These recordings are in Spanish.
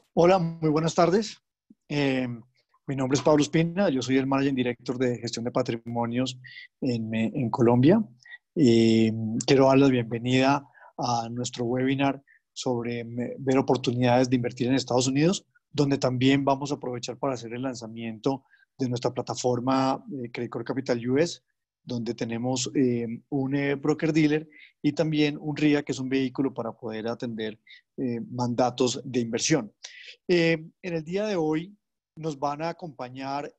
Hola, muy buenas tardes. Eh, Mi nombre es Pablo Espina, yo soy el Managing Director de Gestión de Patrimonios en Colombia. Y quiero dar la bienvenida a nuestro webinar sobre ver oportunidades de invertir en Estados Unidos, donde también vamos a aprovechar para hacer el lanzamiento de nuestra plataforma Credit Core Capital US, donde tenemos un broker dealer y también un RIA, que es un vehículo para poder atender mandatos de inversión. En el día de hoy nos van a acompañar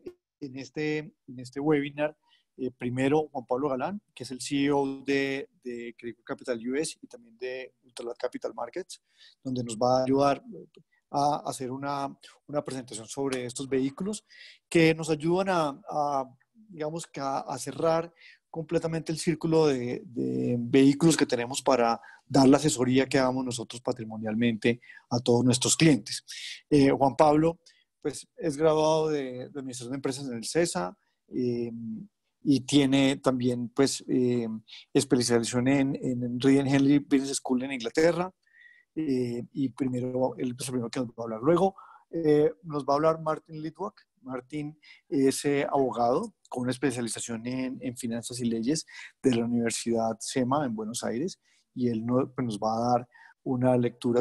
en este webinar, primero Juan Pablo Galán, que es el CEO de Credit Capital US y también de Ultralab Capital Markets, donde nos va a ayudar a hacer una presentación sobre estos vehículos que nos ayudan digamos, a cerrar completamente el círculo de vehículos que tenemos para dar la asesoría que damos nosotros patrimonialmente a todos nuestros clientes. Juan Pablo, pues es graduado de Administración de Empresas en el CESA y tiene también pues especialización en Reed Henley Business School en Inglaterra. Y primero, él es el primero que nos va a hablar. Luego nos va a hablar Martin Litwak. Martin es abogado con una especialización en finanzas y leyes de la Universidad SEMA en Buenos Aires, y él pues nos va a dar una lectura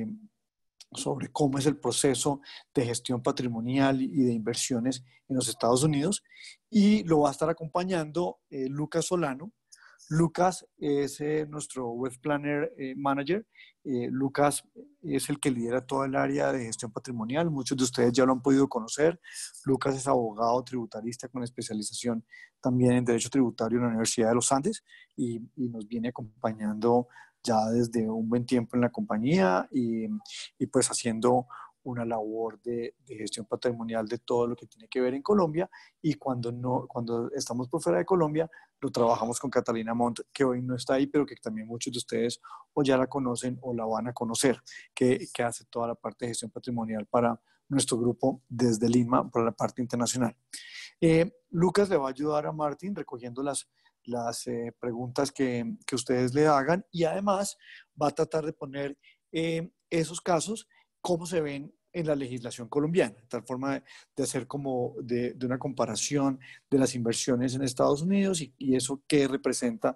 sobre cómo es el proceso de gestión patrimonial y de inversiones en los Estados Unidos. Y lo va a estar acompañando Lucas Solano. Lucas es nuestro Web Planner Manager. Lucas es el que lidera todo el área de gestión patrimonial. Muchos de ustedes ya lo han podido conocer. Lucas es abogado tributarista con especialización también en Derecho Tributario en la Universidad de los Andes, y nos viene acompañando ya desde un buen tiempo en la compañía, y pues haciendo una labor de gestión patrimonial de todo lo que tiene que ver en Colombia. Y cuando estamos por fuera de Colombia, lo trabajamos con Catalina Montt, que hoy no está ahí, pero que también muchos de ustedes o ya la conocen o la van a conocer, que hace toda la parte de gestión patrimonial para nuestro grupo desde Lima, para la parte internacional. Lucas le va a ayudar a Martín recogiendo las preguntas que ustedes le hagan, y además va a tratar de poner esos casos cómo se ven en la legislación colombiana, de tal forma de hacer como de una comparación de las inversiones en Estados Unidos y eso qué representa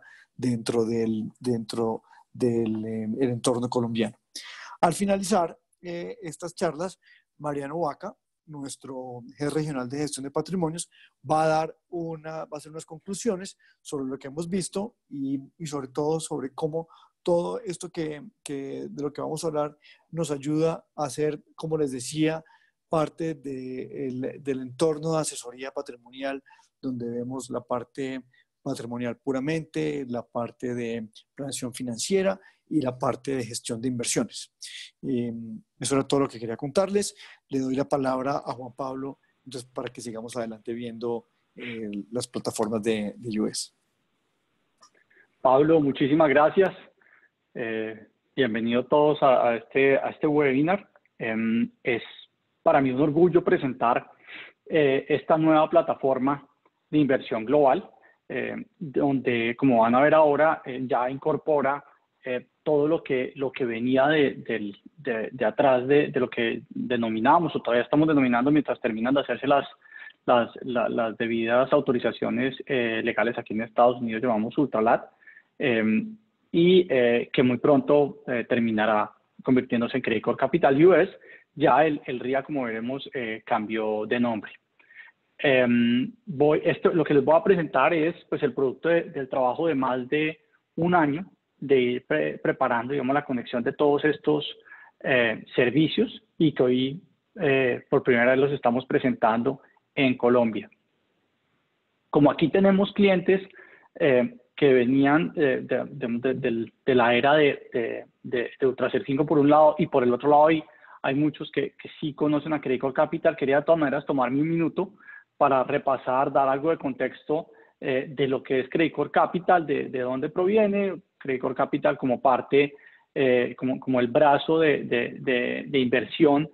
dentro del el entorno colombiano. Al finalizar estas charlas, Mariano Vaca, nuestro jefe regional de gestión de patrimonios, va a hacer unas conclusiones sobre lo que hemos visto y sobre todo sobre cómo todo esto de lo que vamos a hablar nos ayuda a hacer, como les decía, parte del entorno de asesoría patrimonial, donde vemos la parte patrimonial puramente, la parte de planeación financiera y la parte de gestión de inversiones. Eso era todo lo que quería contarles. Le doy la palabra a Juan Pablo, entonces, para que sigamos adelante viendo las plataformas de US. Pablo, muchísimas gracias. Bienvenidos todos a este webinar. Es para mí un orgullo presentar esta nueva plataforma de inversión global, donde, como van a ver ahora, ya incorpora todo lo que venía de atrás de lo que denominamos, o todavía estamos denominando mientras terminan de hacerse las debidas autorizaciones legales aquí en Estados Unidos, llamamos Ultralab, y que muy pronto terminará convirtiéndose en Credit Core Capital US. Ya el RIA, como veremos, cambió de nombre. Lo que les voy a presentar es pues, el producto del trabajo de más de un año de ir preparando, digamos, la conexión de todos estos servicios, y que hoy por primera vez los estamos presentando en Colombia. Como aquí tenemos clientes que venían de la era de Ultraser 5 por un lado, y por el otro lado hay muchos que sí conocen a Credit Core Capital, quería de todas maneras tomarme un minuto para repasar, dar algo de contexto de lo que es Credit Core Capital, de dónde proviene Credit Core Capital como parte, como el brazo de inversión,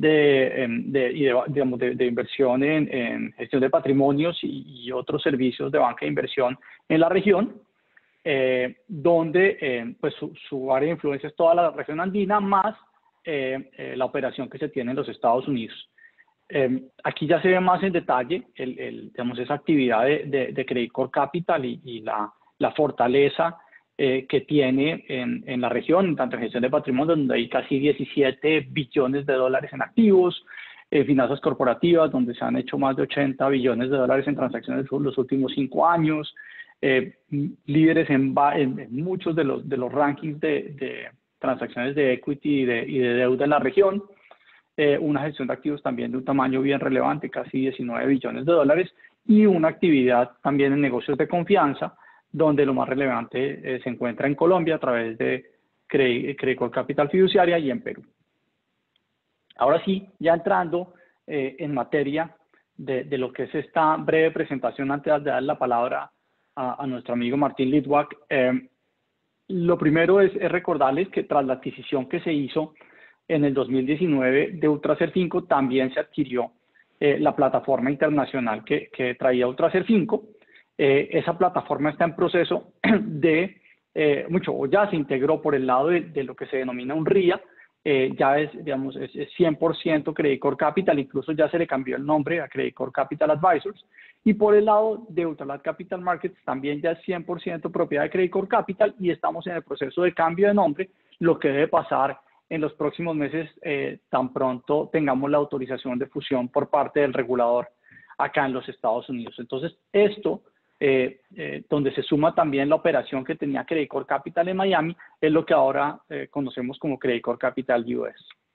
de inversión en gestión de patrimonios y otros servicios de banca de inversión en la región, donde pues su área de influencia es toda la región andina, más la operación que se tiene en los Estados Unidos. Aquí ya se ve más en detalle digamos, esa actividad de Credit Core Capital y la fortaleza que tiene en la región, en tanto en gestión de patrimonio, donde hay casi 17 billones de dólares en activos, finanzas corporativas, donde se han hecho más de 80 billones de dólares en transacciones en los últimos 5 años, líderes en muchos de los rankings de transacciones de equity y de deuda en la región, una gestión de activos también de un tamaño bien relevante, casi 19 billones de dólares, y una actividad también en negocios de confianza, donde lo más relevante se encuentra en Colombia a través de Credit Core Capital Fiduciaria y en Perú. Ahora sí, ya entrando en materia de lo que es esta breve presentación, antes de dar la palabra a nuestro amigo Martín Litwak, lo primero es recordarles que tras la adquisición que se hizo en el 2019 de Ultraser 5, también se adquirió la plataforma internacional que traía Ultraser 5. Esa plataforma está en proceso ya se integró por el lado de lo que se denomina un RIA, ya es 100% Credit Core Capital, incluso ya se le cambió el nombre a Credit Core Capital Advisors, y por el lado de Ultralab Capital Markets también ya es 100% propiedad de Credit Core Capital y estamos en el proceso de cambio de nombre, lo que debe pasar en los próximos meses, tan pronto tengamos la autorización de fusión por parte del regulador acá en los Estados Unidos. Entonces, esto, donde se suma también la operación que tenía Credit Core Capital en Miami, es lo que ahora conocemos como Credit Core Capital US.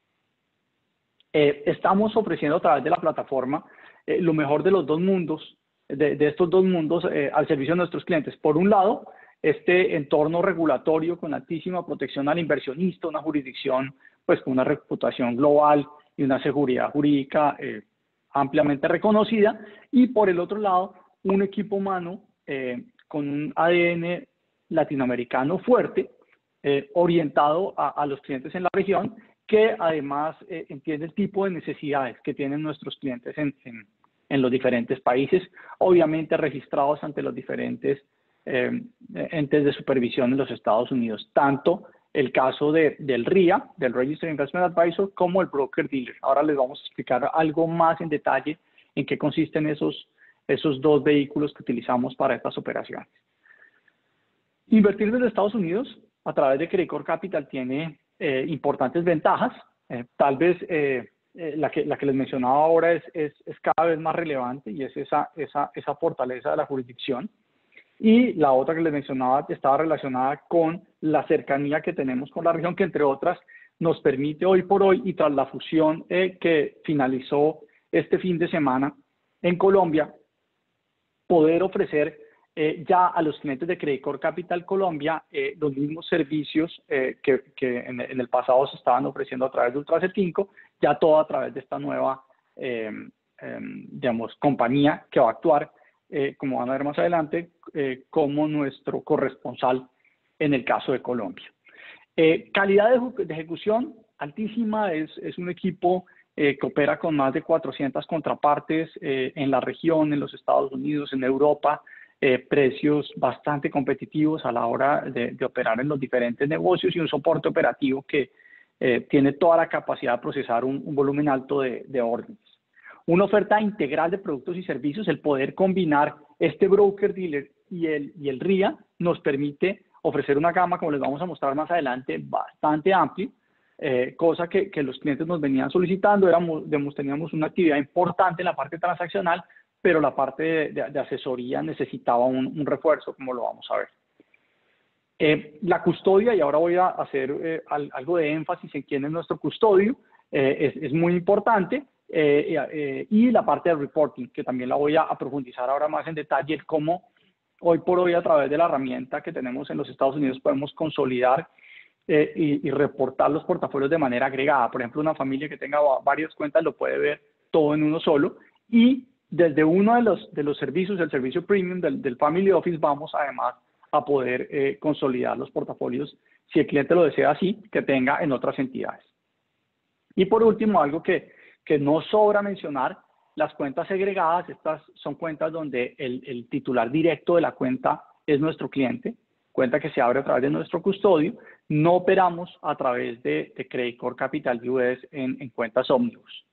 Estamos ofreciendo a través de la plataforma lo mejor de los dos mundos, de estos dos mundos al servicio de nuestros clientes. Por un lado, este entorno regulatorio con altísima protección al inversionista, una jurisdicción pues con una reputación global y una seguridad jurídica ampliamente reconocida, y por el otro lado, un equipo humano con un ADN latinoamericano fuerte, orientado a los clientes en la región, que además entiende el tipo de necesidades que tienen nuestros clientes en los diferentes países, obviamente registrados ante los diferentes entes de supervisión en los Estados Unidos, tanto el caso del RIA, del Registered Investment Advisor, como el Broker Dealer. Ahora les vamos a explicar algo más en detalle en qué consisten esos dos vehículos que utilizamos para estas operaciones. Invertir desde Estados Unidos a través de Credit Core Capital tiene importantes ventajas. Tal vez la que les mencionaba ahora es cada vez más relevante, y es esa fortaleza de la jurisdicción. Y la otra que les mencionaba estaba relacionada con la cercanía que tenemos con la región, que entre otras nos permite hoy por hoy, y tras la fusión que finalizó este fin de semana en Colombia, poder ofrecer ya a los clientes de Credit Core Capital Colombia los mismos servicios que en el pasado se estaban ofreciendo a través de Ultraser 5, ya todo a través de esta nueva compañía que va a actuar, como van a ver más adelante, como nuestro corresponsal en el caso de Colombia. Calidad de ejecución altísima, es un equipo que opera con más de 400 contrapartes en la región, en los Estados Unidos, en Europa, precios bastante competitivos a la hora de operar en los diferentes negocios, y un soporte operativo que tiene toda la capacidad de procesar un volumen alto de órdenes. Una oferta integral de productos y servicios, el poder combinar este broker dealer y el RIA nos permite ofrecer una gama, como les vamos a mostrar más adelante, bastante amplia, cosa que los clientes nos venían solicitando. Teníamos una actividad importante en la parte transaccional, pero la parte de asesoría necesitaba un refuerzo, como lo vamos a ver. La custodia, y ahora voy a hacer algo de énfasis en quién es nuestro custodio, es muy importante. Y la parte de reporting, que también la voy a profundizar ahora más en detalle, cómo hoy por hoy a través de la herramienta que tenemos en los Estados Unidos podemos consolidar y reportar los portafolios de manera agregada. Por ejemplo, una familia que tenga varias cuentas lo puede ver todo en uno solo, y desde uno de los servicios, el servicio premium del Family Office, vamos además a poder consolidar los portafolios, si el cliente lo desea así, que tenga en otras entidades. Y por último, algo que no sobra mencionar, las cuentas segregadas. Estas son cuentas donde el titular directo de la cuenta es nuestro cliente, cuenta que se abre a través de nuestro custodio. no operamos a través de Credit Core Capital US en cuentas ómnibus.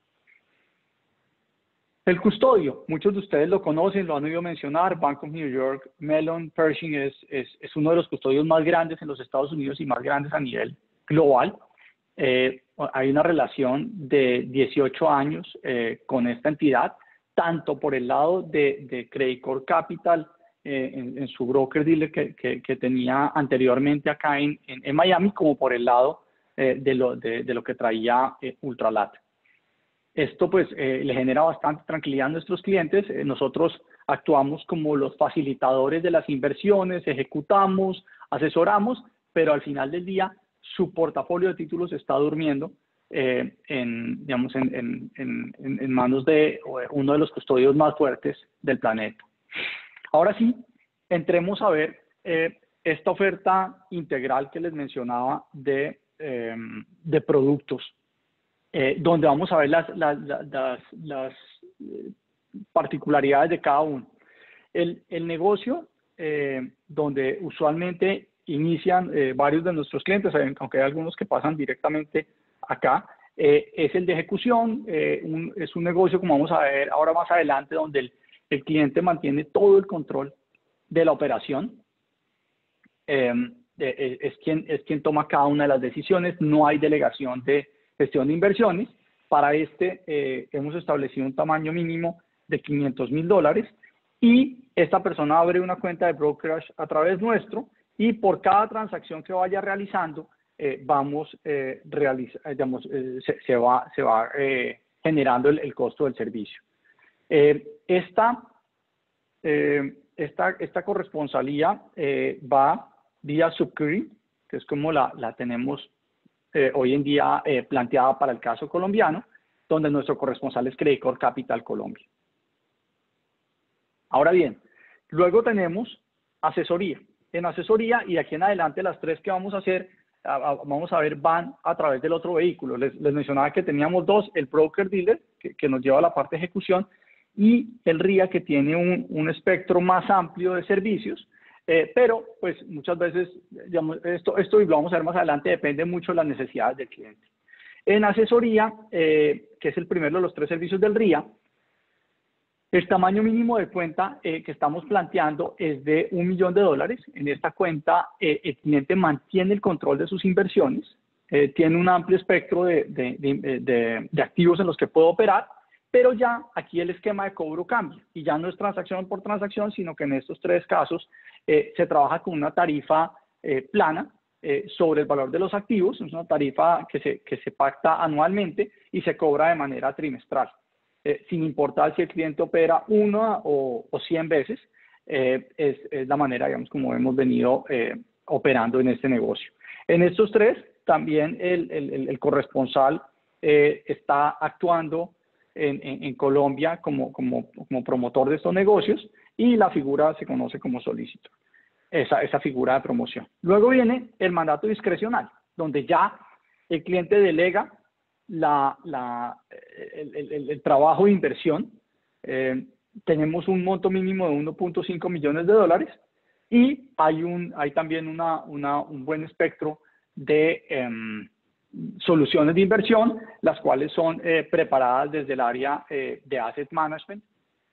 El custodio, muchos de ustedes lo conocen, lo han oído mencionar. Bank of New York Mellon Pershing es uno de los custodios más grandes en los Estados Unidos y más grandes a nivel global. Hay una relación de 18 años con esta entidad, tanto por el lado de Credit Core Capital, en su broker dealer que tenía anteriormente acá en Miami, como por el lado de lo que traía Ultralat. Esto pues le genera bastante tranquilidad a nuestros clientes. Nosotros actuamos como los facilitadores de las inversiones, ejecutamos, asesoramos, pero al final del día su portafolio de títulos está durmiendo en manos de uno de los custodios más fuertes del planeta. Ahora sí, entremos a ver esta oferta integral que les mencionaba de productos, donde vamos a ver las particularidades de cada uno. El negocio, donde usualmente inician varios de nuestros clientes, aunque hay algunos que pasan directamente acá, es el de ejecución. Es un negocio, como vamos a ver ahora más adelante, donde el cliente mantiene todo el control de la operación. Es quien toma cada una de las decisiones. No hay delegación de gestión de inversiones. Para hemos establecido un tamaño mínimo de $500,000 y esta persona abre una cuenta de brokerage a través nuestro y por cada transacción que vaya realizando se va generando el costo del servicio. Esta corresponsalía va vía subclearing, que es como la tenemos hoy en día planteada para el caso colombiano, donde nuestro corresponsal es Credit Core Capital Colombia. Ahora bien, luego tenemos asesoría. En asesoría, y de aquí en adelante las tres que vamos a hacer, vamos a ver, van a través del otro vehículo. Les mencionaba que teníamos dos: el broker dealer, que nos lleva a la parte de ejecución, y el RIA, que tiene un espectro más amplio de servicios, pero pues muchas veces, digamos, esto y lo vamos a ver más adelante, depende mucho de las necesidades del cliente. En asesoría, que es el primero de los tres servicios del RIA, el tamaño mínimo de cuenta que estamos planteando es de $1 millón. En esta cuenta el cliente mantiene el control de sus inversiones, tiene un amplio espectro de activos en los que puede operar, pero ya aquí el esquema de cobro cambia y ya no es transacción por transacción, sino que en estos tres casos se trabaja con una tarifa plana sobre el valor de los activos. Es una tarifa que se pacta anualmente y se cobra de manera trimestral. Sin importar si el cliente opera una o 100 veces, es la manera, digamos, como hemos venido operando en este negocio. En estos tres, también el corresponsal está actuando en Colombia como promotor de estos negocios, y la figura se conoce como solicitor, esa figura de promoción. Luego viene el mandato discrecional, donde ya el cliente delega el trabajo de inversión. Tenemos un monto mínimo de $1.5 millones y hay también un buen espectro de soluciones de inversión, las cuales son preparadas desde el área de Asset Management,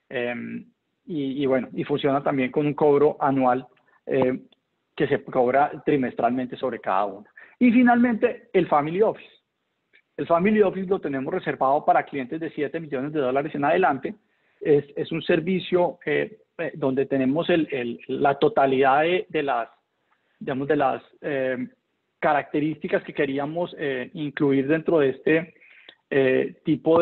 y funciona también con un cobro anual que se cobra trimestralmente sobre cada uno. Y finalmente, el Family Office. El Family Office lo tenemos reservado para clientes de $7 millones en adelante. Es un servicio donde tenemos la totalidad de las características que queríamos incluir dentro de este tipo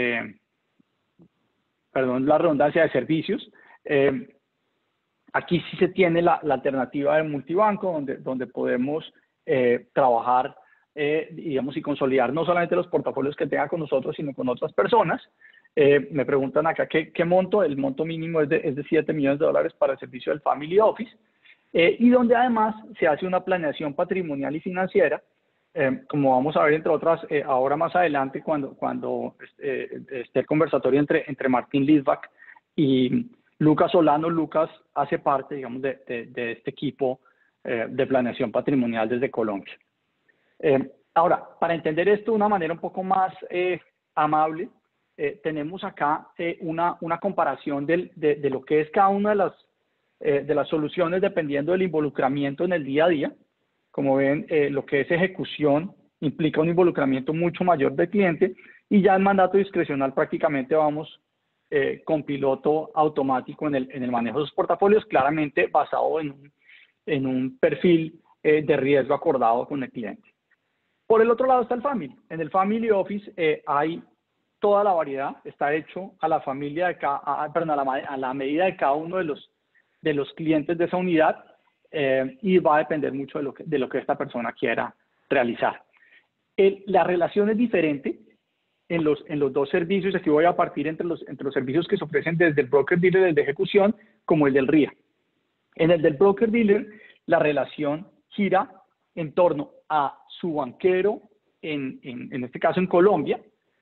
perdón la redundancia, de servicios. Aquí sí se tiene la alternativa de multibanco, donde podemos trabajar, digamos, y consolidar no solamente los portafolios que tenga con nosotros, sino con otras personas. Me preguntan acá qué monto. El monto mínimo es de $7 millones para el servicio del Family Office, y donde además se hace una planeación patrimonial y financiera, como vamos a ver entre otras ahora más adelante, cuando esté el conversatorio entre Martín Lidbach y Lucas Solano. Lucas hace parte, digamos, de este equipo de planeación patrimonial desde Colombia. Ahora, para entender esto de una manera un poco más amable, tenemos acá una comparación de lo que es cada una de las soluciones dependiendo del involucramiento en el día a día. Como ven, lo que es ejecución implica un involucramiento mucho mayor del cliente, y ya en mandato discrecional prácticamente vamos con piloto automático en el manejo de los portafolios, claramente basado en un perfil de riesgo acordado con el cliente. Por el otro lado está el Family. En el Family Office hay toda la variedad, está hecho a la familia de a la medida de cada uno de los clientes de esa unidad, y va a depender mucho de lo que esta persona quiera realizar. La relación es diferente en los dos servicios. Aquí voy a partir entre los servicios que se ofrecen desde el broker dealer, el de ejecución, como el del RIA. En el del broker dealer, la relación gira en torno a su banquero, en este caso en Colombia,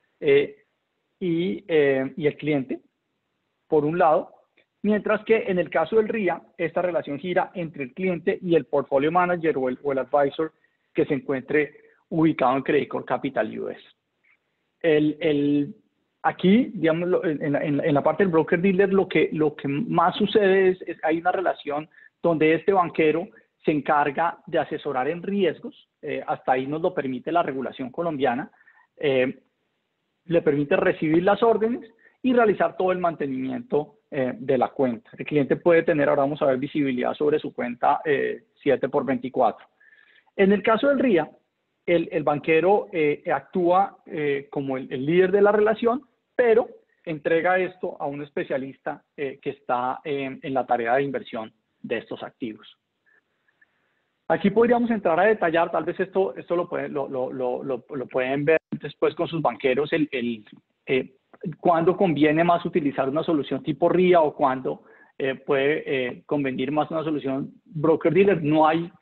y el cliente, por un lado, mientras que en el caso del RIA, esta relación gira entre el cliente y el portfolio manager o el advisor que se encuentre ubicado en Credit Corp Capital US. Aquí, digamos, en la parte del broker dealer, lo que más sucede es hay una relación donde este banquero se encarga de asesorar en riesgos, hasta ahí nos lo permite la regulación colombiana, le permite recibir las órdenes y realizar todo el mantenimiento de la cuenta. El cliente puede tener, ahora vamos a ver, visibilidad sobre su cuenta 7x24. En el caso del RIA, el banquero actúa como el líder de la relación, pero entrega esto a un especialista que está en la tarea de inversión de estos activos. Aquí podríamos entrar a detallar, tal vez esto lo pueden ver después con sus banqueros, cuándo conviene más utilizar una solución tipo RIA o cuándo puede convenir más una solución broker dealer. No hay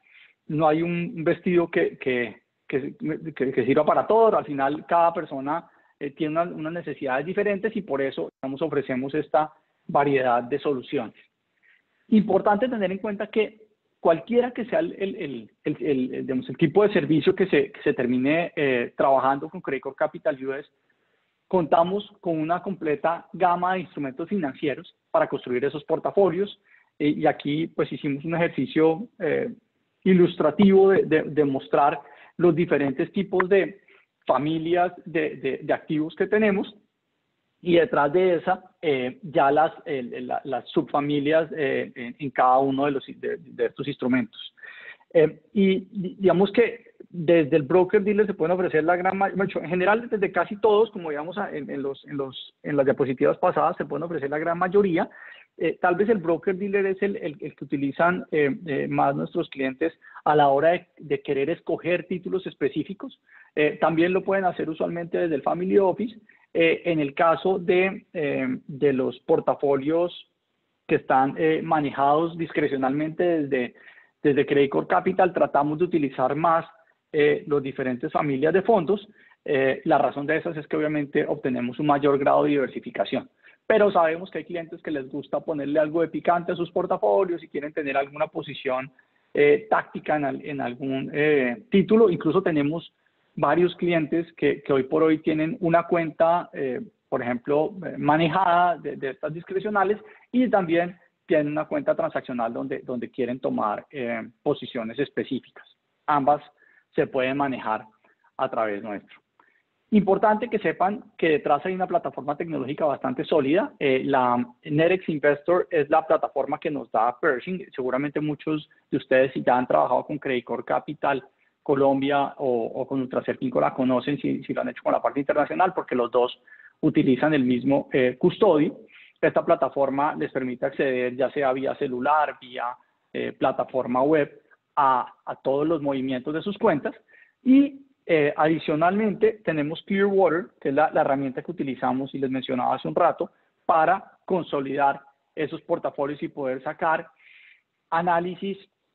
un vestido que sirva para todos. Al final, cada persona tiene unas necesidades diferentes, y por eso, digamos, ofrecemos esta variedad de soluciones. Importante tener en cuenta que cualquiera que sea digamos, el tipo de servicio que se termine trabajando con Credit Corp Capital US, contamos con una completa gama de instrumentos financieros para construir esos portafolios, y aquí pues hicimos un ejercicio ilustrativo de mostrar los diferentes tipos de familias de activos que tenemos, y detrás de esa ya las subfamilias en cada uno de estos instrumentos. Y digamos que desde el broker dealer se pueden ofrecer la gran mayoría, en general desde casi todos, como digamos en las diapositivas pasadas, se pueden ofrecer la gran mayoría. Tal vez el broker dealer es el que utilizan más nuestros clientes a la hora de querer escoger títulos específicos. También lo pueden hacer usualmente desde el Family Office. En el caso de los portafolios que están manejados discrecionalmente desde Credit Corp Capital, tratamos de utilizar más las diferentes familias de fondos. La razón de esas es que obviamente obtenemos un mayor grado de diversificación, pero sabemos que hay clientes que les gusta ponerle algo de picante a sus portafolios y quieren tener alguna posición táctica en algún título. Incluso tenemos varios clientes que hoy por hoy tienen una cuenta, por ejemplo, manejada de estas discrecionales, y también tienen una cuenta transaccional donde quieren tomar posiciones específicas. Ambas se pueden manejar a través nuestro. Importante que sepan que detrás hay una plataforma tecnológica bastante sólida. La Nerex Investor es la plataforma que nos da Pershing. Seguramente muchos de ustedes, si ya han trabajado con Credit Corp Capital Colombia o con Ultraserpinco, la conocen si lo han hecho con la parte internacional, porque los dos utilizan el mismo custodio. Esta plataforma les permite acceder, ya sea vía celular, vía plataforma web, a todos los movimientos de sus cuentas. Y adicionalmente tenemos Clearwater, que es la herramienta que utilizamos y les mencionaba hace un rato, para consolidar esos portafolios y poder sacar análisis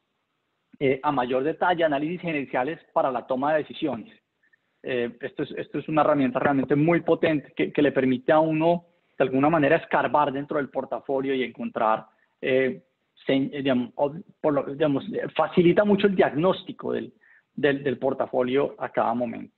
a mayor detalle, análisis gerenciales para la toma de decisiones. Esto es una herramienta realmente muy potente que le permite a uno, de alguna manera, escarbar dentro del portafolio y encontrar, facilita mucho el diagnóstico del del portafolio a cada momento.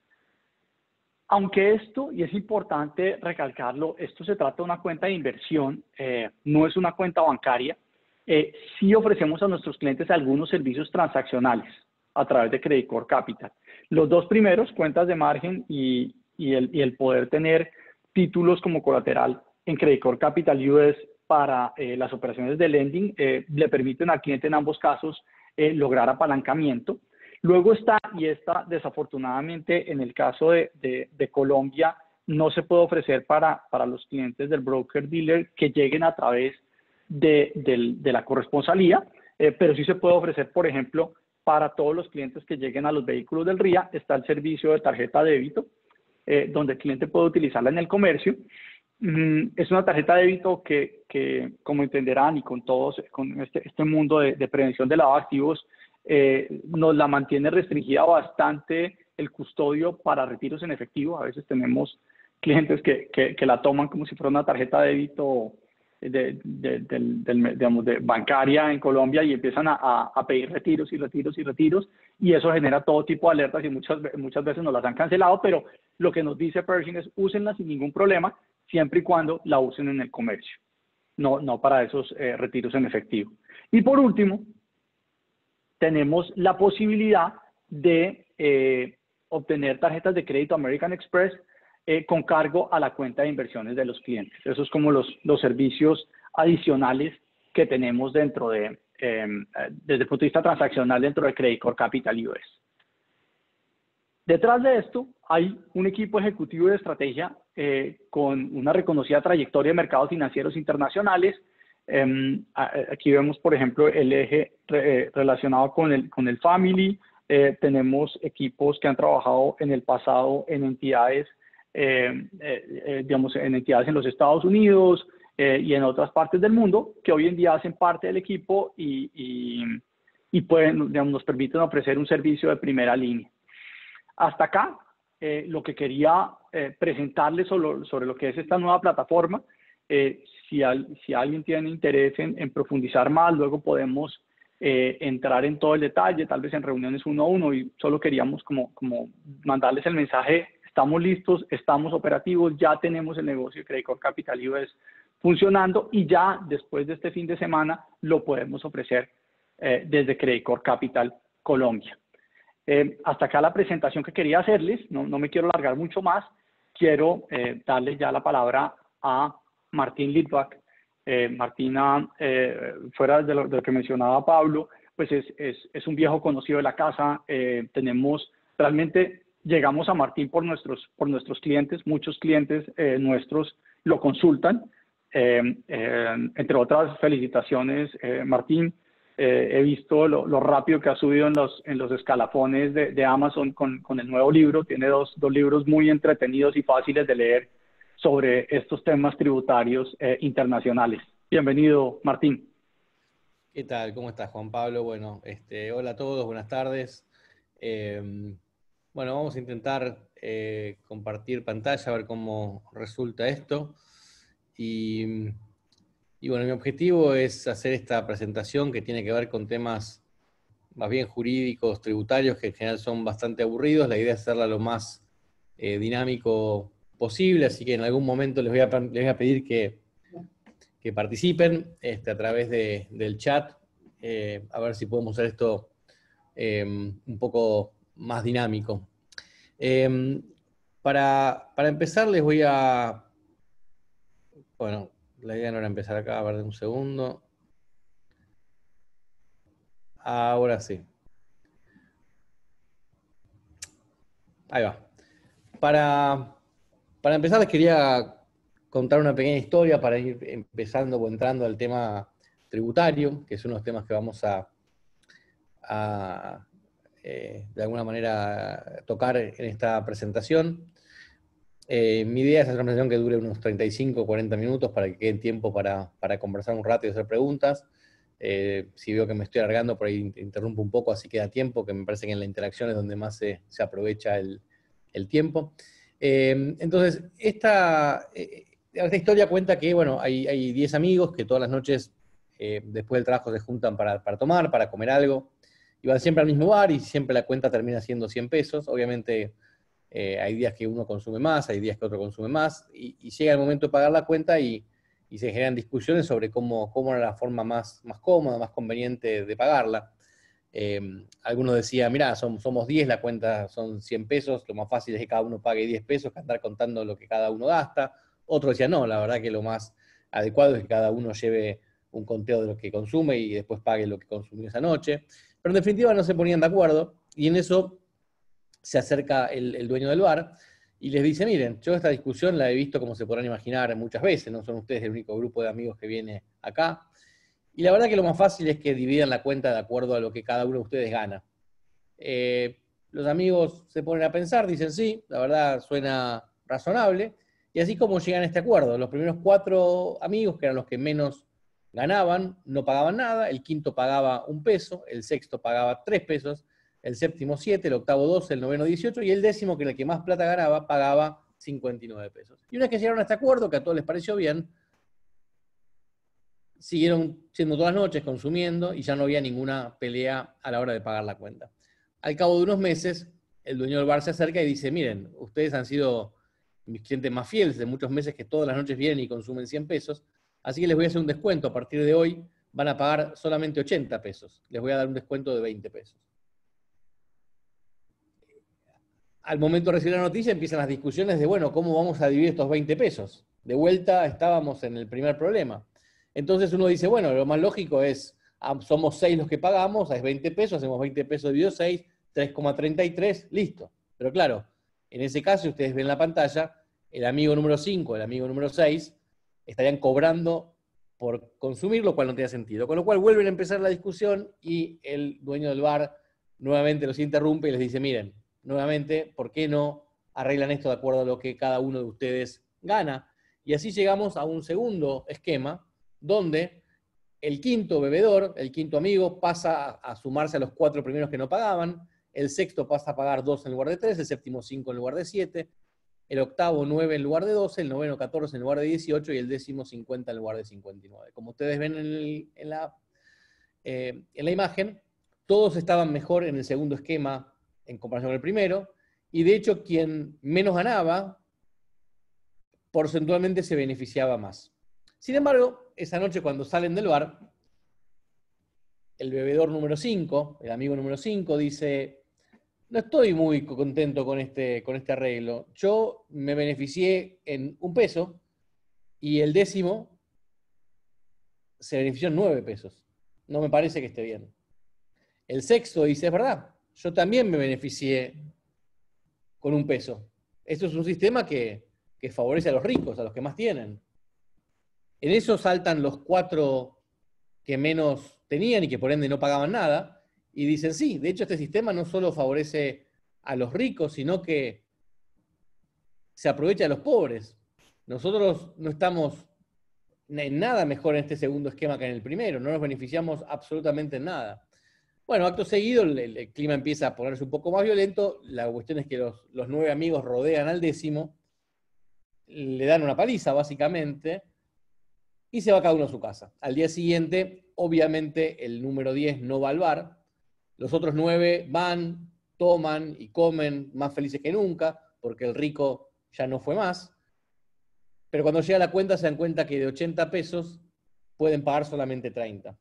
Aunque esto, y es importante recalcarlo, esto se trata de una cuenta de inversión, no es una cuenta bancaria, sí ofrecemos a nuestros clientes algunos servicios transaccionales a través de Credit Core Capital. Los dos primeros, cuentas de margen y el poder tener títulos como colateral en Credit Core Capital US para las operaciones de lending, le permiten al cliente en ambos casos lograr apalancamiento. Luego está, y esta desafortunadamente en el caso de Colombia, no se puede ofrecer para los clientes del broker-dealer que lleguen a través de la corresponsalía, pero sí se puede ofrecer, por ejemplo, para todos los clientes que lleguen a los vehículos del RIA, está el servicio de tarjeta de débito, donde el cliente puede utilizarla en el comercio. Es una tarjeta de débito que como entenderán, y con este mundo de prevención de lavado de activos, nos la mantiene restringida bastante el custodio para retiros en efectivo. A veces tenemos clientes que la toman como si fuera una tarjeta de débito digamos, de bancaria en Colombia y empiezan a pedir retiros y retiros y retiros, y eso genera todo tipo de alertas y muchas veces nos las han cancelado, pero lo que nos dice Pershing es úsenla sin ningún problema, siempre y cuando la usen en el comercio, no para esos retiros en efectivo. Y por último, tenemos la posibilidad de obtener tarjetas de crédito American Express con cargo a la cuenta de inversiones de los clientes. Esos son como los servicios adicionales que tenemos dentro desde el punto de vista transaccional dentro de Credit Core Capital US. Detrás de esto hay un equipo ejecutivo de estrategia con una reconocida trayectoria de mercados financieros internacionales. Aquí vemos, por ejemplo, el eje relacionado con el family. Tenemos equipos que han trabajado en el pasado en entidades, digamos, en entidades en los Estados Unidos y en otras partes del mundo, que hoy en día hacen parte del equipo y pueden, digamos, nos permiten ofrecer un servicio de primera línea. Hasta acá, lo que quería presentarles sobre lo que es esta nueva plataforma. Si alguien tiene interés en profundizar más, luego podemos entrar en todo el detalle, tal vez en reuniones uno a uno, y solo queríamos como mandarles el mensaje: estamos listos, estamos operativos, ya tenemos el negocio de Credit Core Capital US funcionando, y ya después de este fin de semana lo podemos ofrecer desde Credit Core Capital Colombia. Hasta acá la presentación que quería hacerles, no me quiero alargar mucho más. Quiero darles ya la palabra a Martín Litvak. Martina, fuera de lo que mencionaba Pablo, pues es un viejo conocido de la casa. Realmente llegamos a Martín por nuestros clientes. Muchos clientes nuestros lo consultan. Entre otras, felicitaciones, Martín. He visto lo rápido que ha subido en los escalafones de Amazon con el nuevo libro. Tiene dos libros muy entretenidos y fáciles de leer sobre estos temas tributarios internacionales. Bienvenido, Martín. ¿Qué tal? ¿Cómo estás, Juan Pablo? Bueno, hola a todos, buenas tardes. Bueno, vamos a intentar compartir pantalla, a ver cómo resulta esto. Y bueno, mi objetivo es hacer esta presentación que tiene que ver con temas más bien jurídicos, tributarios, que en general son bastante aburridos. La idea es hacerla lo más dinámico posible, así que en algún momento les voy a pedir que participen a través del chat, a ver si podemos hacer esto un poco más dinámico. Para empezar les voy a... Bueno, la idea no era empezar acá, a ver, de un segundo. Ahora sí. Ahí va. Para empezar les quería contar una pequeña historia para ir empezando o entrando al tema tributario, que es uno de los temas que vamos a de alguna manera tocar en esta presentación. Mi idea es hacer una presentación que dure unos 35 o 40 minutos para que quede tiempo para conversar un rato y hacer preguntas. Si veo que me estoy alargando, por ahí interrumpo un poco, así queda tiempo, que me parece que en la interacción es donde más se aprovecha el tiempo. Entonces, esta historia cuenta que, bueno, hay 10 amigos que todas las noches después del trabajo se juntan para tomar, para comer algo. Y y van siempre al mismo bar y siempre la cuenta termina siendo 100 pesos. Obviamente hay días que uno consume más, hay días que otro consume más, y llega el momento de pagar la cuenta y se generan discusiones sobre cómo era la forma más cómoda, más conveniente de pagarla. Algunos decían, mirá, somos 10, la cuenta son 100 pesos, lo más fácil es que cada uno pague 10 pesos que andar contando lo que cada uno gasta. Otros decían, no, la verdad que lo más adecuado es que cada uno lleve un conteo de lo que consume y después pague lo que consumió esa noche. Pero en definitiva no se ponían de acuerdo, y en eso se acerca el dueño del bar y les dice, miren, yo esta discusión la he visto, como se podrán imaginar, muchas veces, no son ustedes el único grupo de amigos que viene acá, y la verdad que lo más fácil es que dividan la cuenta de acuerdo a lo que cada uno de ustedes gana. Los amigos se ponen a pensar, dicen sí, la verdad suena razonable, y así como llegan a este acuerdo. Los primeros 4 amigos, que eran los que menos ganaban, no pagaban nada, el quinto pagaba 1 peso, el sexto pagaba 3 pesos, el séptimo 7, el octavo 12, el noveno 18, y el décimo, que era el que más plata ganaba, pagaba 59 pesos. Y una vez que llegaron a este acuerdo, que a todos les pareció bien, siguieron siendo todas las noches consumiendo y ya no había ninguna pelea a la hora de pagar la cuenta. Al cabo de unos meses, el dueño del bar se acerca y dice, miren, ustedes han sido mis clientes más fieles de muchos meses que todas las noches vienen y consumen 100 pesos, así que les voy a hacer un descuento. A partir de hoy van a pagar solamente 80 pesos. Les voy a dar un descuento de 20 pesos. Al momento de recibir la noticia empiezan las discusiones de, bueno, ¿cómo vamos a dividir estos 20 pesos? De vuelta estábamos en el primer problema. Entonces uno dice, bueno, lo más lógico es, somos 6 los que pagamos, es 20 pesos, hacemos 20 pesos dividido 6, 3,33, listo. Pero claro, en ese caso, ustedes ven la pantalla, el amigo número 5, el amigo número 6, estarían cobrando por consumir, lo cual no tiene sentido. Con lo cual vuelven a empezar la discusión y el dueño del bar nuevamente los interrumpe y les dice, miren, nuevamente, ¿por qué no arreglan esto de acuerdo a lo que cada uno de ustedes gana? Y así llegamos a un segundo esquema, donde el quinto bebedor, el quinto amigo, pasa a sumarse a los 4 primeros que no pagaban, el sexto pasa a pagar 2 en lugar de 3, el séptimo 5 en lugar de 7, el octavo 9 en lugar de 12, el noveno 14 en lugar de 18 y el décimo 50 en lugar de 59. Como ustedes ven en la imagen, todos estaban mejor en el segundo esquema en comparación con el primero, y de hecho quien menos ganaba, porcentualmente se beneficiaba más. Sin embargo, esa noche cuando salen del bar, el bebedor número 5, el amigo número 5, dice, no estoy muy contento con este arreglo. Yo me beneficié en 1 peso y el décimo se benefició en 9 pesos. No me parece que esté bien. El sexto dice, es verdad, yo también me beneficié con 1 peso. Esto es un sistema que favorece a los ricos, a los que más tienen. En eso saltan los 4 que menos tenían y que por ende no pagaban nada, y dicen, sí, de hecho este sistema no solo favorece a los ricos, sino que se aprovecha de los pobres. Nosotros no estamos en nada mejor en este segundo esquema que en el primero, no nos beneficiamos absolutamente en nada. Bueno, acto seguido el clima empieza a ponerse un poco más violento, la cuestión es que los 9 amigos rodean al décimo, le dan una paliza básicamente, y se va cada uno a su casa. Al día siguiente, obviamente, el número 10 no va al bar, los otros 9 van, toman y comen más felices que nunca, porque el rico ya no fue más, pero cuando llega la cuenta se dan cuenta que de 80 pesos pueden pagar solamente 30.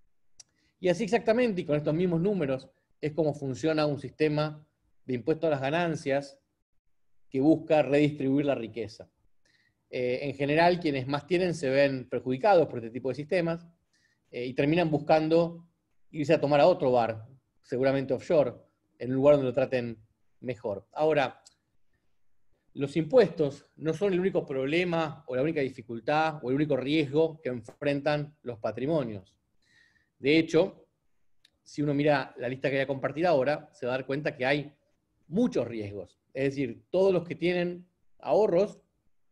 Y así exactamente, y con estos mismos números, es como funciona un sistema de impuesto a las ganancias que busca redistribuir la riqueza. En general, quienes más tienen se ven perjudicados por este tipo de sistemas y terminan buscando irse a tomar a otro bar, seguramente offshore, en un lugar donde lo traten mejor. Ahora, los impuestos no son el único problema o la única dificultad o el único riesgo que enfrentan los patrimonios. De hecho, si uno mira la lista que voy a compartir ahora, se va a dar cuenta que hay muchos riesgos. Es decir, todos los que tienen ahorros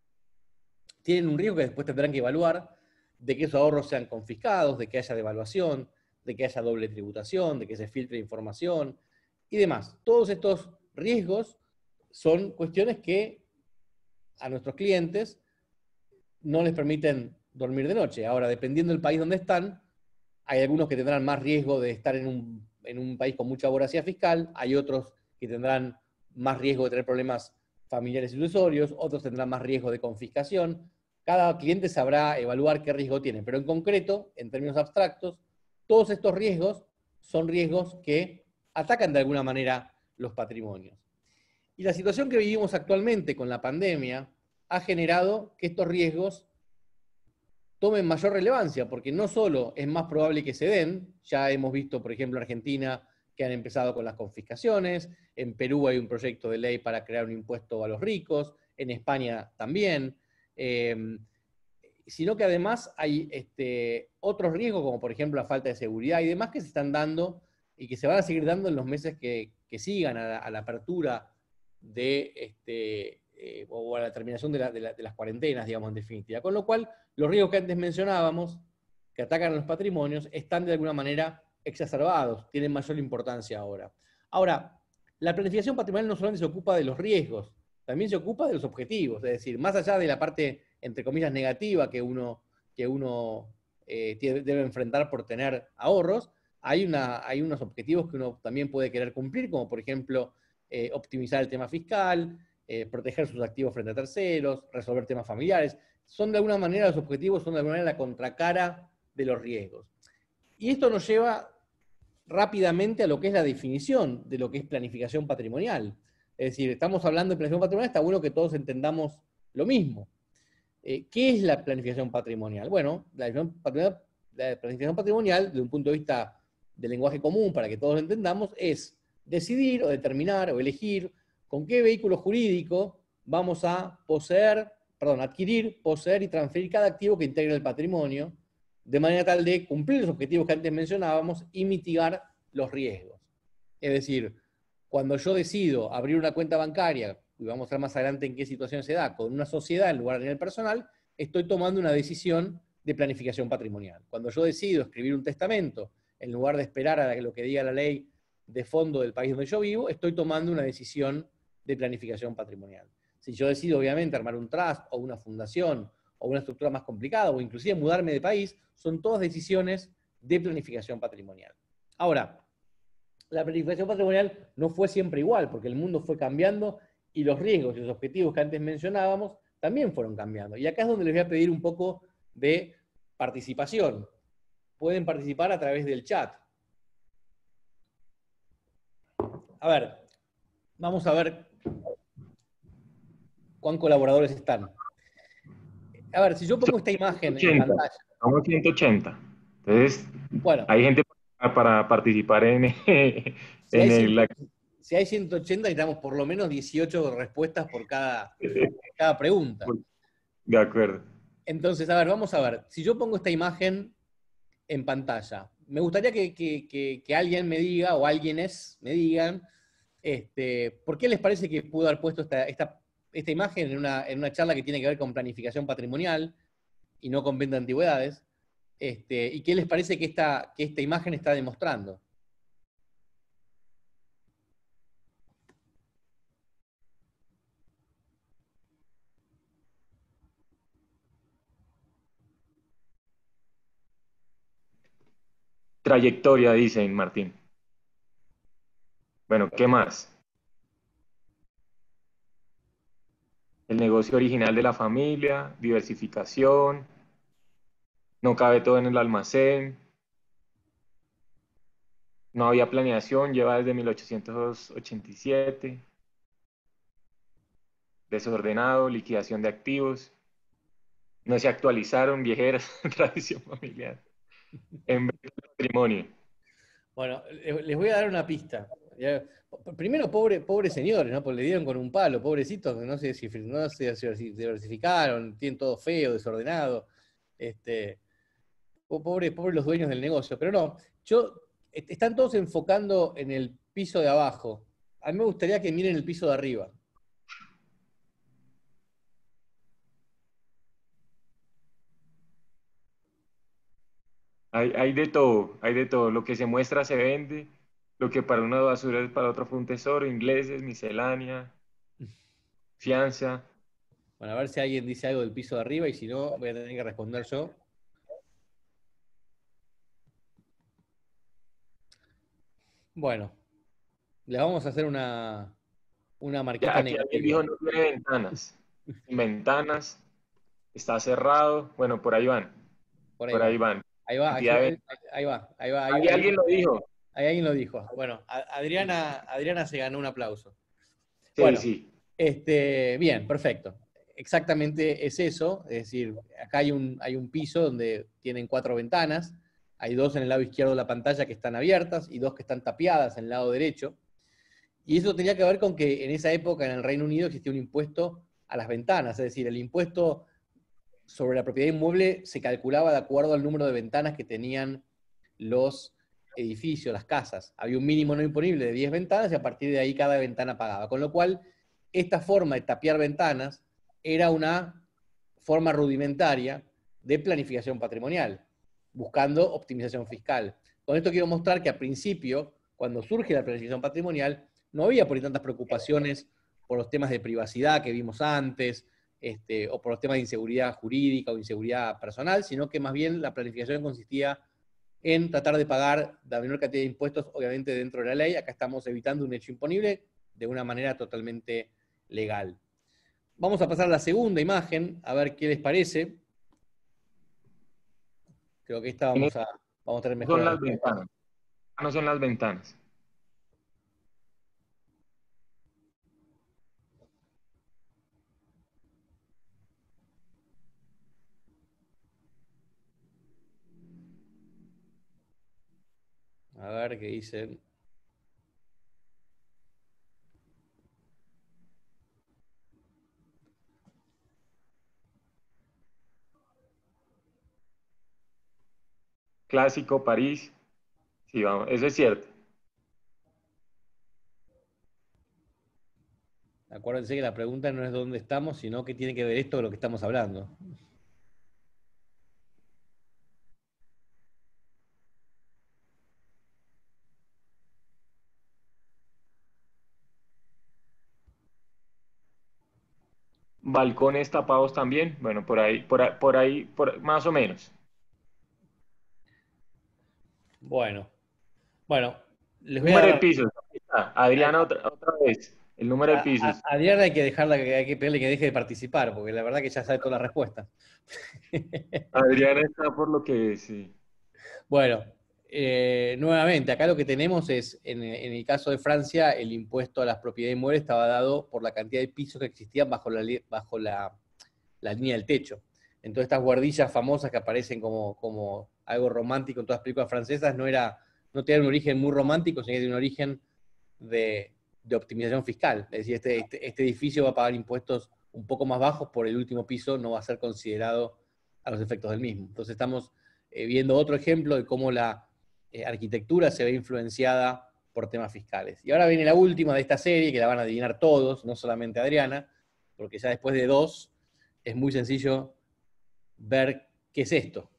tienen un riesgo que después tendrán que evaluar de que esos ahorros sean confiscados, de que haya devaluación, de que haya doble tributación, de que se filtre información y demás. Todos estos riesgos son cuestiones que a nuestros clientes no les permiten dormir de noche. Ahora, dependiendo del país donde están, hay algunos que tendrán más riesgo de estar en en un país con mucha voracidad fiscal, hay otros que tendrán más riesgo de tener problemas familiares ilusorios, otros tendrán más riesgo de confiscación. Cada cliente sabrá evaluar qué riesgo tiene, pero en concreto, en términos abstractos, todos estos riesgos son riesgos que atacan de alguna manera los patrimonios. Y la situación que vivimos actualmente con la pandemia ha generado que estos riesgos tomen mayor relevancia, porque no solo es más probable que se den, ya hemos visto, por ejemplo, en Argentina, que han empezado con las confiscaciones, en Perú hay un proyecto de ley para crear un impuesto a los ricos, en España también, sino que además hay otros riesgos, como por ejemplo la falta de seguridad y demás, que se están dando y que se van a seguir dando en los meses que sigan a la apertura o a la terminación de las cuarentenas, digamos, en definitiva. Con lo cual, los riesgos que antes mencionábamos, que atacan a los patrimonios, están de alguna manera exacerbados, tienen mayor importancia ahora. Ahora, la planificación patrimonial no solamente se ocupa de los riesgos, también se ocupa de los objetivos, es decir, más allá de la parte, entre comillas, negativa que uno debe enfrentar por tener ahorros, hay unos objetivos que uno también puede querer cumplir, como por ejemplo, optimizar el tema fiscal, proteger sus activos frente a terceros, resolver temas familiares. Son de alguna manera, los objetivos son de alguna manera la contracara de los riesgos. Y esto nos lleva rápidamente a lo que es la definición de lo que es planificación patrimonial. Es decir, estamos hablando de planificación patrimonial, está bueno que todos entendamos lo mismo. ¿Qué es la planificación patrimonial? Bueno, la planificación patrimonial, desde un punto de vista del lenguaje común, para que todos lo entendamos, es decidir o determinar o elegir con qué vehículo jurídico vamos a adquirir, poseer y transferir cada activo que integre el patrimonio, de manera tal de cumplir los objetivos que antes mencionábamos y mitigar los riesgos. Es decir, cuando yo decido abrir una cuenta bancaria, y vamos a ver más adelante en qué situación se da, con una sociedad en lugar de nivel personal, estoy tomando una decisión de planificación patrimonial. Cuando yo decido escribir un testamento, en lugar de esperar a lo que diga la ley de fondo del país donde yo vivo, estoy tomando una decisión de planificación patrimonial. Si yo decido, obviamente, armar un trust o una fundación o una estructura más complicada, o inclusive mudarme de país, son todas decisiones de planificación patrimonial. Ahora, la planificación patrimonial no fue siempre igual, porque el mundo fue cambiando y los riesgos y los objetivos que antes mencionábamos también fueron cambiando. Y acá es donde les voy a pedir un poco de participación. Pueden participar a través del chat. A ver, vamos a ver cuán colaboradores están. A ver, si yo pongo esta imagen 180, en pantalla. Vamos 180. Entonces, Bueno, hay gente para participar si hay, la... si hay 180, necesitamos por lo menos 18 respuestas por cada pregunta. De acuerdo. Entonces, a ver, vamos a ver. Si yo pongo esta imagen en pantalla, me gustaría que alguien me diga, o alguienes me digan, ¿por qué les parece que pudo haber puesto esta imagen en una charla que tiene que ver con planificación patrimonial y no con venta de antigüedades? ¿Y qué les parece que esta imagen está demostrando? Trayectoria, dicen Martín. Bueno, ¿qué más? El negocio original de la familia, diversificación, no cabe todo en el almacén, no había planeación, lleva desde 1887, desordenado, liquidación de activos, no se actualizaron, viejeras, tradición familiar, en patrimonio. Bueno, les voy a dar una pista. Primero, pobres señores, ¿no? Porque le dieron con un palo, pobrecitos, que no se diversificaron, tienen todo feo, desordenado. Pobres los dueños del negocio. Pero no, están todos enfocando en el piso de abajo. A mí me gustaría que miren el piso de arriba. Hay de todo, hay de todo. Lo que se muestra se vende, lo que para una basura es para otro fue un tesoro, ingleses, miscelánea, fianza. Bueno, a ver si alguien dice algo del piso de arriba y si no, voy a tener que responder yo. Bueno, le vamos a hacer una marquita Ya, aquí alguien negativa. dijo no tiene ventanas. Sin ventanas, está cerrado. Bueno, por ahí van. Por ahí Por ahí va. van. Ahí va, Cantidad de ventanas. ahí va, Ahí alguien lo dijo. ahí alguien lo dijo. Bueno, Adriana se ganó un aplauso. Sí, Bueno, sí. bien, perfecto. Exactamente es eso, es decir, acá hay un piso donde tienen 4 ventanas, hay 2 en el lado izquierdo de la pantalla que están abiertas y 2 que están tapiadas en el lado derecho. Y eso tenía que ver con que en esa época en el Reino Unido existía un impuesto a las ventanas, es decir, el impuesto sobre la propiedad inmueble se calculaba de acuerdo al número de ventanas que tenían los edificios, las casas. Había un mínimo no imponible de 10 ventanas y a partir de ahí cada ventana pagaba. Con lo cual, esta forma de tapiar ventanas era una forma rudimentaria de planificación patrimonial, buscando optimización fiscal. Con esto quiero mostrar que al principio, cuando surge la planificación patrimonial, no había por ahí tantas preocupaciones por los temas de privacidad que vimos antes, o por los temas de inseguridad jurídica o inseguridad personal, sino que más bien la planificación consistía en tratar de pagar la menor cantidad de impuestos, obviamente dentro de la ley. Acá estamos evitando un hecho imponible de una manera totalmente legal. Vamos a pasar a la segunda imagen, a ver qué les parece. Creo que esta vamos a tener Son mejores las respuestas. ventanas. No son las ventanas. A ver qué dicen. Clásico, París. Sí, vamos, eso es cierto. Acuérdense que la pregunta no es dónde estamos, sino qué tiene que ver esto con lo que estamos hablando. Balcones tapados también. Bueno, más o menos. Bueno, les voy a Número de dar. pisos. Ahí está. Adriana, otra vez. El número de pisos. A Adriana hay que dejarla, hay que pedirle que deje de participar, porque la verdad que ya sabe todas las respuestas. Adriana está por lo que sí. Bueno, nuevamente, acá lo que tenemos es, en el caso de Francia, el impuesto a las propiedades inmuebles estaba dado por la cantidad de pisos que existían bajo la línea del techo. Entonces estas guardillas famosas que aparecen como algo romántico en todas las películas francesas no tenían un origen muy romántico, sino que tienen un origen de optimización fiscal. Es decir, este edificio va a pagar impuestos un poco más bajos por el último piso, no va a ser considerado a los efectos del mismo. Entonces estamos viendo otro ejemplo de cómo la arquitectura se ve influenciada por temas fiscales. Y ahora viene la última de esta serie, que la van a adivinar todos, no solamente Adriana, porque ya después de 2 es muy sencillo ver qué es esto.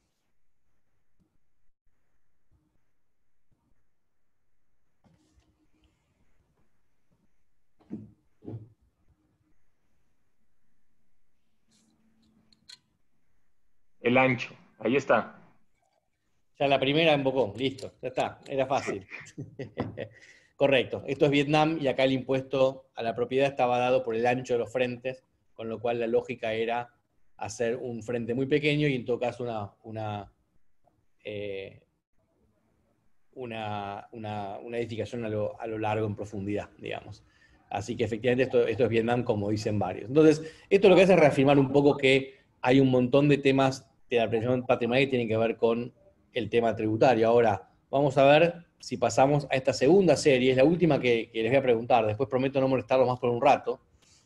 El ancho. Ahí está. Ya la primera embocó, listo, ya está, era fácil. Correcto, esto es Vietnam y acá el impuesto a la propiedad estaba dado por el ancho de los frentes, con lo cual la lógica era hacer un frente muy pequeño y en todo caso una edificación a lo largo en profundidad, digamos. Así que efectivamente esto es Vietnam, como dicen varios. Entonces, esto lo que hace es reafirmar un poco que hay un montón de temas de la presión patrimonial que tienen que ver con el tema tributario. Ahora, vamos a ver si pasamos a esta segunda serie, es la última que les voy a preguntar, después prometo no molestarlos más por un rato,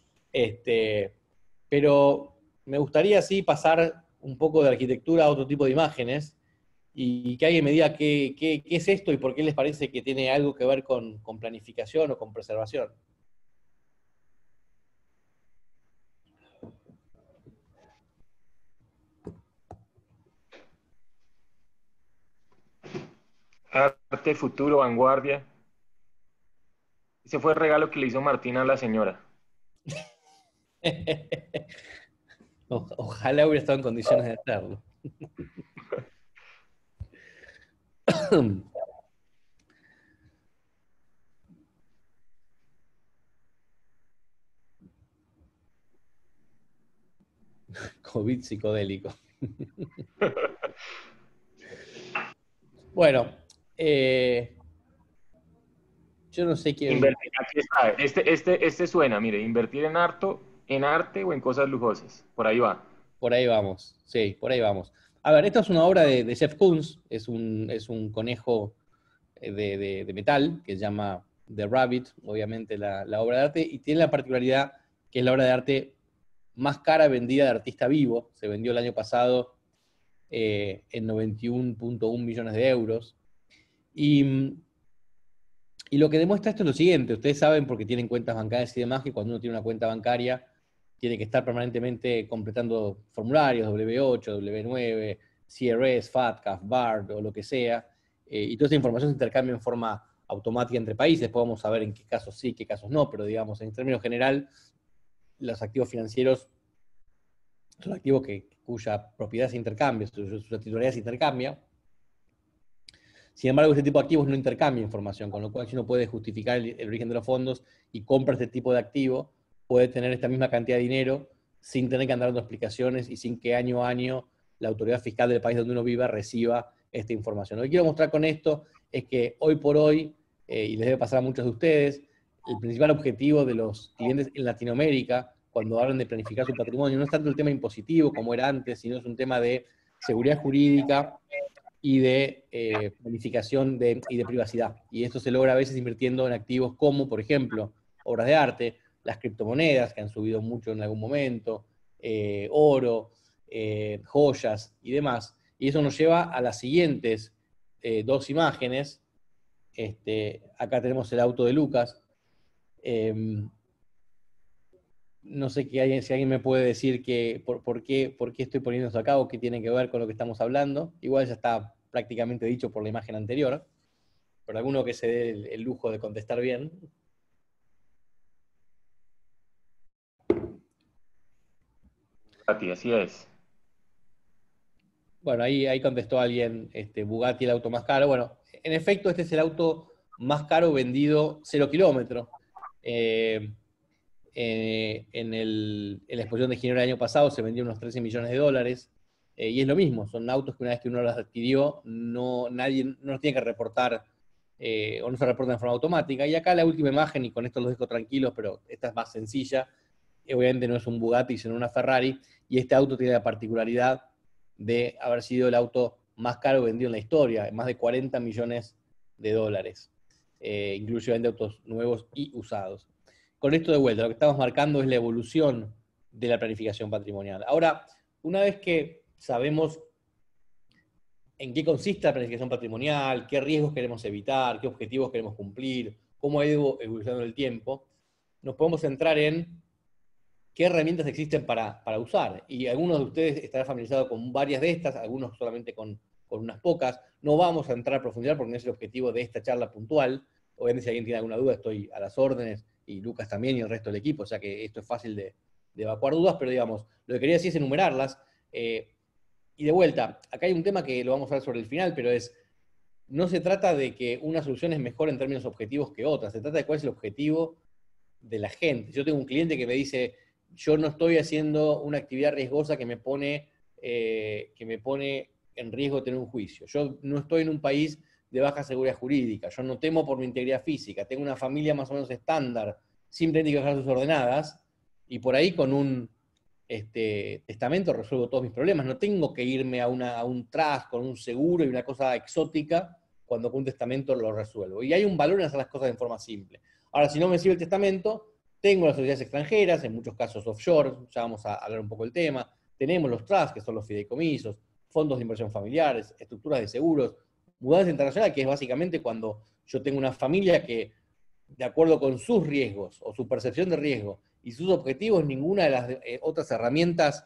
pero me gustaría sí pasar un poco de arquitectura a otro tipo de imágenes, y que alguien me diga qué es esto y por qué les parece que tiene algo que ver con planificación o con preservación. Arte, futuro, vanguardia. Ese fue el regalo que le hizo Martina a la señora. Ojalá hubiera estado en condiciones de hacerlo. COVID psicodélico. Bueno, yo no sé quién... Invertir, aquí está. Este suena, mire, invertir en arte o en cosas lujosas. Por ahí va. Por ahí vamos, sí, por ahí vamos. A ver, esta es una obra de Jeff Koons, es un conejo de metal que se llama The Rabbit, obviamente la obra de arte, y tiene la particularidad que es la obra de arte más cara vendida de artista vivo. Se vendió el año pasado en 91.1 millones de euros. Y lo que demuestra esto es lo siguiente: ustedes saben, porque tienen cuentas bancarias y demás, que cuando uno tiene una cuenta bancaria tiene que estar permanentemente completando formularios, W8, W9, CRS, FATCA, BARD o lo que sea, y toda esa información se intercambia en forma automática entre países. Después vamos a ver en qué casos sí, qué casos no, pero digamos, en términos general, los activos financieros son activos cuya propiedad se intercambia, su titularidad se intercambia. Sin embargo, este tipo de activos no intercambia información, con lo cual si uno puede justificar el origen de los fondos y compra este tipo de activo, puede tener esta misma cantidad de dinero sin tener que andar dando explicaciones y sin que año a año la autoridad fiscal del país donde uno viva reciba esta información. Lo que quiero mostrar con esto es que hoy por hoy, y les debe pasar a muchos de ustedes, el principal objetivo de los clientes en Latinoamérica, cuando hablan de planificar su patrimonio, no es tanto el tema impositivo como era antes, sino es un tema de seguridad jurídica y de planificación y de privacidad. Y esto se logra a veces invirtiendo en activos como, por ejemplo, obras de arte, las criptomonedas, que han subido mucho en algún momento, oro, joyas y demás. Y eso nos lleva a las siguientes dos imágenes. Acá tenemos el auto de Lucas. No sé si alguien me puede decir por qué estoy poniendo esto acá o qué tiene que ver con lo que estamos hablando. Igual ya está prácticamente dicho por la imagen anterior, pero alguno que se dé el lujo de contestar bien. Bugatti, así es. Bueno, ahí contestó alguien, Bugatti el auto más caro. Bueno, en efecto, este es el auto más caro vendido 0 kilómetros. En la exposición de Ginebra del año pasado se vendió unos 13 millones de dólares, y es lo mismo, son autos que una vez que uno los adquirió, nadie no los tiene que reportar, o no se reportan de forma automática. Y acá la última imagen, y con esto los dejo tranquilos, pero esta es más sencilla, obviamente no es un Bugatti, sino una Ferrari, y este auto tiene la particularidad de haber sido el auto más caro vendido en la historia, más de 40 millones de dólares, inclusive autos nuevos y usados. Con esto de vuelta, lo que estamos marcando es la evolución de la planificación patrimonial. Ahora, una vez que sabemos en qué consiste la planificación patrimonial, qué riesgos queremos evitar, qué objetivos queremos cumplir, cómo ha ido evolucionando el tiempo, nos podemos centrar en qué herramientas existen para usar. Y algunos de ustedes estarán familiarizados con varias de estas, algunos solamente con unas pocas. No vamos a entrar a profundizar porque no es el objetivo de esta charla puntual. Obviamente, si alguien tiene alguna duda, estoy a las órdenes, y Lucas también y el resto del equipo, o sea que esto es fácil de evacuar dudas, pero digamos, lo que quería decir es enumerarlas. Y de vuelta, acá hay un tema que lo vamos a ver sobre el final, pero no se trata de que una solución es mejor en términos objetivos que otra, se trata de cuál es el objetivo de la gente. Yo tengo un cliente que me dice, yo no estoy haciendo una actividad riesgosa que me pone en riesgo de tener un juicio. Yo no estoy en un país de baja seguridad jurídica, yo no temo por mi integridad física, tengo una familia más o menos estándar, simplemente tengo que dejar sus ordenadas, y por ahí con un testamento resuelvo todos mis problemas. No tengo que irme a un trust con un seguro y una cosa exótica cuando con un testamento lo resuelvo. Y hay un valor en hacer las cosas de forma simple. Ahora, si no me sirve el testamento, tengo las sociedades extranjeras, en muchos casos offshore, ya vamos a hablar un poco del tema. Tenemos los trusts, que son los fideicomisos, fondos de inversión familiares, estructuras de seguros, mudanza internacional, que es básicamente cuando yo tengo una familia que, de acuerdo con sus riesgos o su percepción de riesgo y sus objetivos, ninguna de las otras herramientas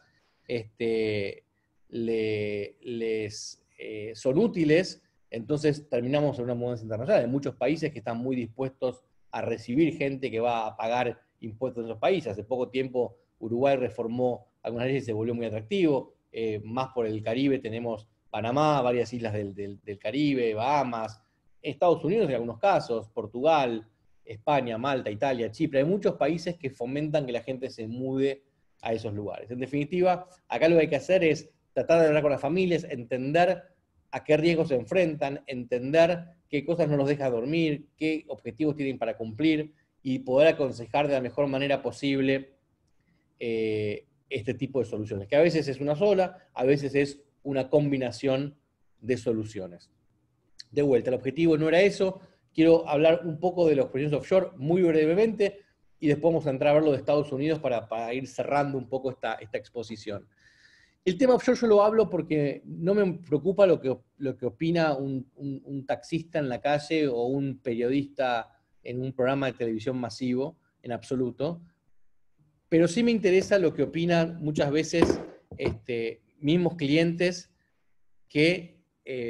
les son útiles, entonces terminamos en una mudanza internacional. Hay muchos países que están muy dispuestos a recibir gente que va a pagar impuestos en esos países. Hace poco tiempo Uruguay reformó algunas leyes y se volvió muy atractivo. Más por el Caribe tenemos Panamá, varias islas del Caribe, Bahamas, Estados Unidos en algunos casos, Portugal, España, Malta, Italia, Chipre. Hay muchos países que fomentan que la gente se mude a esos lugares. En definitiva, acá lo que hay que hacer es tratar de hablar con las familias, entender a qué riesgos se enfrentan, entender qué cosas no los deja dormir, qué objetivos tienen para cumplir, y poder aconsejar de la mejor manera posible este tipo de soluciones, que a veces es una sola, a veces es una combinación de soluciones. De vuelta, el objetivo no era eso. Quiero hablar un poco de los proyectos offshore muy brevemente, y después vamos a entrar a ver lo de Estados Unidos para ir cerrando un poco esta exposición. El tema offshore yo lo hablo porque no me preocupa lo que opina un taxista en la calle o un periodista en un programa de televisión masivo, en absoluto, pero sí me interesa lo que opinan muchas veces mismos clientes que,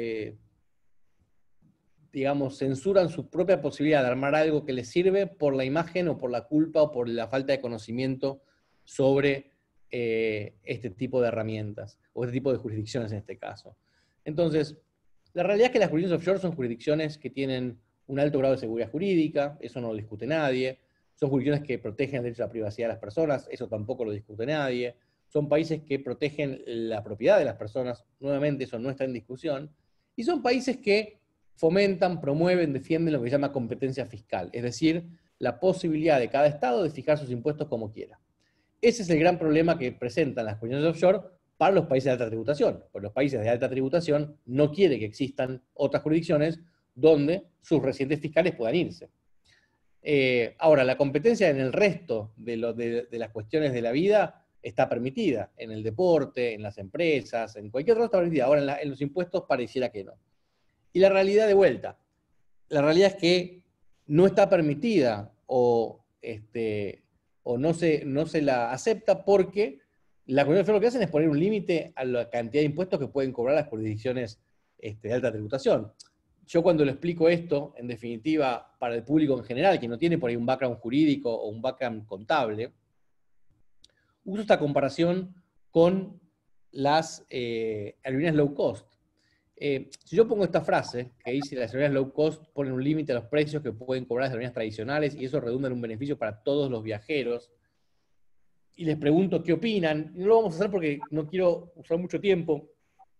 digamos, censuran su propia posibilidad de armar algo que les sirve por la imagen o por la culpa o por la falta de conocimiento sobre este tipo de herramientas, o este tipo de jurisdicciones en este caso. Entonces, la realidad es que las jurisdicciones offshore son jurisdicciones que tienen un alto grado de seguridad jurídica, eso no lo discute nadie. Son jurisdicciones que protegen el derecho a la privacidad de las personas, eso tampoco lo discute nadie. Son países que protegen la propiedad de las personas, nuevamente eso no está en discusión. Y son países que fomentan, promueven, defienden lo que se llama competencia fiscal, es decir, la posibilidad de cada estado de fijar sus impuestos como quiera. Ese es el gran problema que presentan las jurisdicciones offshore para los países de alta tributación, porque los países de alta tributación no quieren que existan otras jurisdicciones donde sus residentes fiscales puedan irse. Ahora, la competencia en el resto de las cuestiones de la vida está permitida, en el deporte, en las empresas, en cualquier otro está permitida. Ahora, en los impuestos pareciera que no. Y la realidad de vuelta, la realidad es que no está permitida o no se la acepta porque la Comunidad Federal lo que hacen es poner un límite a la cantidad de impuestos que pueden cobrar las jurisdicciones de alta tributación. Yo cuando le explico esto, en definitiva, para el público en general, que no tiene por ahí un background jurídico o un background contable, uso esta comparación con las aerolíneas low cost. Si yo pongo esta frase, que dice las aerolíneas low cost ponen un límite a los precios que pueden cobrar las aerolíneas tradicionales y eso redunda en un beneficio para todos los viajeros, y les pregunto qué opinan, y no lo vamos a hacer porque no quiero usar mucho tiempo,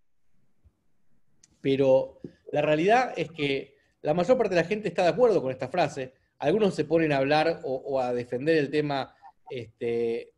pero la realidad es que la mayor parte de la gente está de acuerdo con esta frase. Algunos se ponen a hablar o a defender el tema de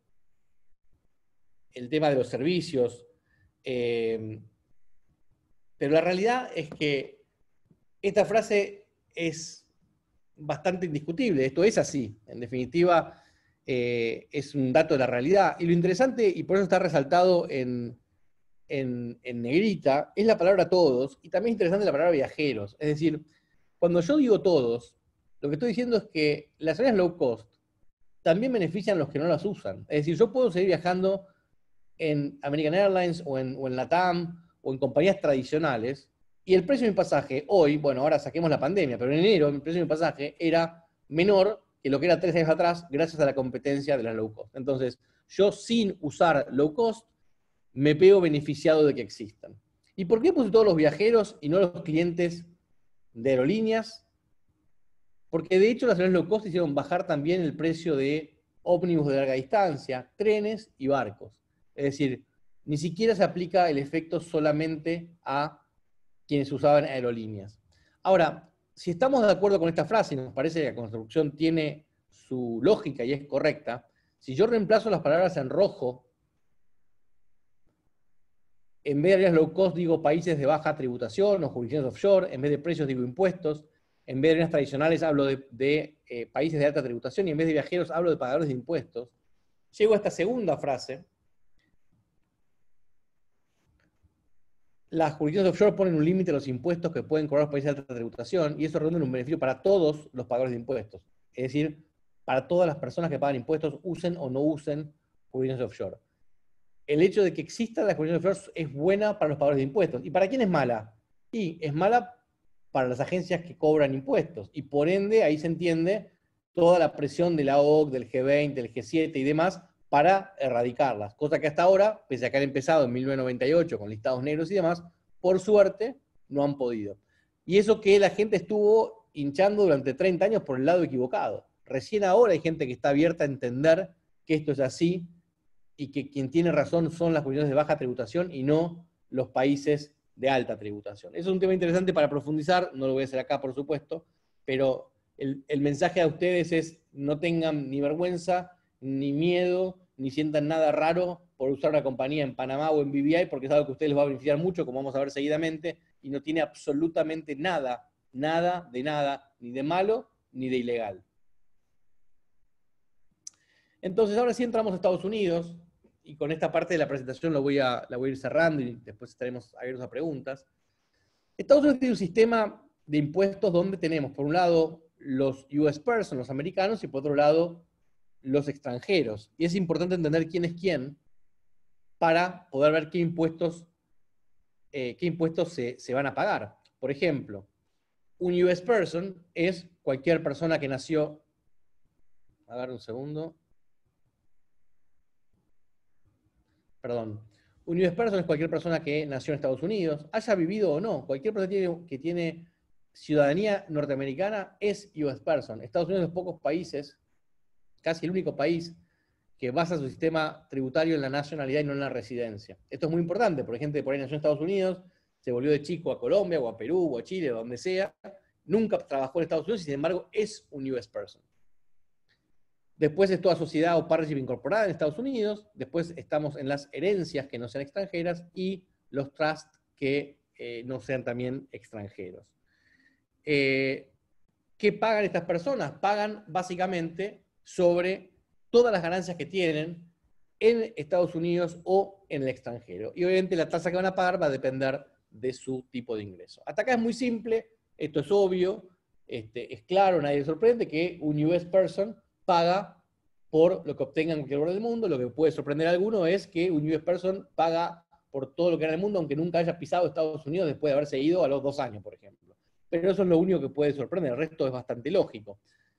los servicios, pero la realidad es que esta frase es bastante indiscutible. Esto es así. En definitiva, es un dato de la realidad. Y lo interesante, y por eso está resaltado en negrita, es la palabra todos, y también es interesante la palabra viajeros. Es decir, cuando yo digo todos, lo que estoy diciendo es que las aerolíneas low cost también benefician a los que no las usan. Es decir, yo puedo seguir viajando en American Airlines o en LATAM o en compañías tradicionales, y el precio de mi pasaje hoy, bueno, ahora saquemos la pandemia, pero en enero el precio de mi pasaje era menor que lo que era 3 años atrás, gracias a la competencia de las low cost. Entonces, yo sin usar low cost, me veo beneficiado de que existan. ¿Y por qué puse todos los viajeros y no los clientes de aerolíneas? Porque de hecho las aerolíneas low cost hicieron bajar también el precio de ómnibus de larga distancia, trenes y barcos. Es decir, ni siquiera se aplica el efecto solamente a quienes usaban aerolíneas. Ahora, si estamos de acuerdo con esta frase y nos parece que la construcción tiene su lógica y es correcta, si yo reemplazo las palabras en rojo, en vez de aerolíneas low cost digo países de baja tributación o jurisdicciones offshore, en vez de precios digo impuestos, en vez de aerolíneas tradicionales hablo de países de alta tributación, y en vez de viajeros hablo de pagadores de impuestos, llego a esta segunda frase. Las jurisdicciones offshore ponen un límite a los impuestos que pueden cobrar los países de alta tributación, y eso redunda en un beneficio para todos los pagadores de impuestos. Es decir, para todas las personas que pagan impuestos, usen o no usen jurisdicciones offshore. El hecho de que exista la jurisdicción offshore es buena para los pagadores de impuestos. ¿Y para quién es mala? Y es mala para las agencias que cobran impuestos. Y por ende, ahí se entiende toda la presión de la OCDE, del G20, del G7 y demás, para erradicarlas. Cosa que hasta ahora, pese a que han empezado en 1998 con listados negros y demás, por suerte no han podido. Y eso que la gente estuvo hinchando durante 30 años por el lado equivocado. Recién ahora hay gente que está abierta a entender que esto es así y que quien tiene razón son las jurisdicciones de baja tributación y no los países de alta tributación. Eso es un tema interesante para profundizar, no lo voy a hacer acá, por supuesto, pero el mensaje a ustedes es: no tengan ni vergüenza, ni miedo, ni sientan nada raro por usar una compañía en Panamá o en BVI, porque es algo que a ustedes les va a beneficiar mucho, como vamos a ver seguidamente, y no tiene absolutamente nada, ni de malo, ni de ilegal. Entonces, ahora sí entramos a Estados Unidos, y con esta parte de la presentación la voy a ir cerrando, y después estaremos abiertos a preguntas. Estados Unidos tiene un sistema de impuestos donde tenemos, por un lado, los US persons, los americanos, y por otro lado, los extranjeros. Y es importante entender quién es quién para poder ver qué impuestos se van a pagar. Por ejemplo, un US person es cualquier persona que nació... A ver, un segundo. Perdón. Un US person es cualquier persona que nació en Estados Unidos, haya vivido o no. Cualquier persona que tiene ciudadanía norteamericana es US person. Estados Unidos es de los pocos países, casi el único país, que basa su sistema tributario en la nacionalidad y no en la residencia. Esto es muy importante, porque gente que por ahí nació en Estados Unidos, se volvió de chico a Colombia, o a Perú, o a Chile, o donde sea, nunca trabajó en Estados Unidos y sin embargo es un US person. Después es toda sociedad o partnership incorporada en Estados Unidos. Después estamos en las herencias que no sean extranjeras y los trusts que no sean también extranjeros. ¿Qué pagan estas personas? Pagan básicamente sobre todas las ganancias que tienen en Estados Unidos o en el extranjero. Y obviamente la tasa que van a pagar va a depender de su tipo de ingreso. Hasta acá es muy simple, esto es obvio, es claro, nadie le sorprende que un US person paga por lo que obtenga en cualquier lugar del mundo. Lo que puede sorprender a alguno es que un US person paga por todo lo que era en el mundo, aunque nunca haya pisado Estados Unidos después de haberse ido a los 2 años, por ejemplo. Pero eso es lo único que puede sorprender, el resto es bastante lógico.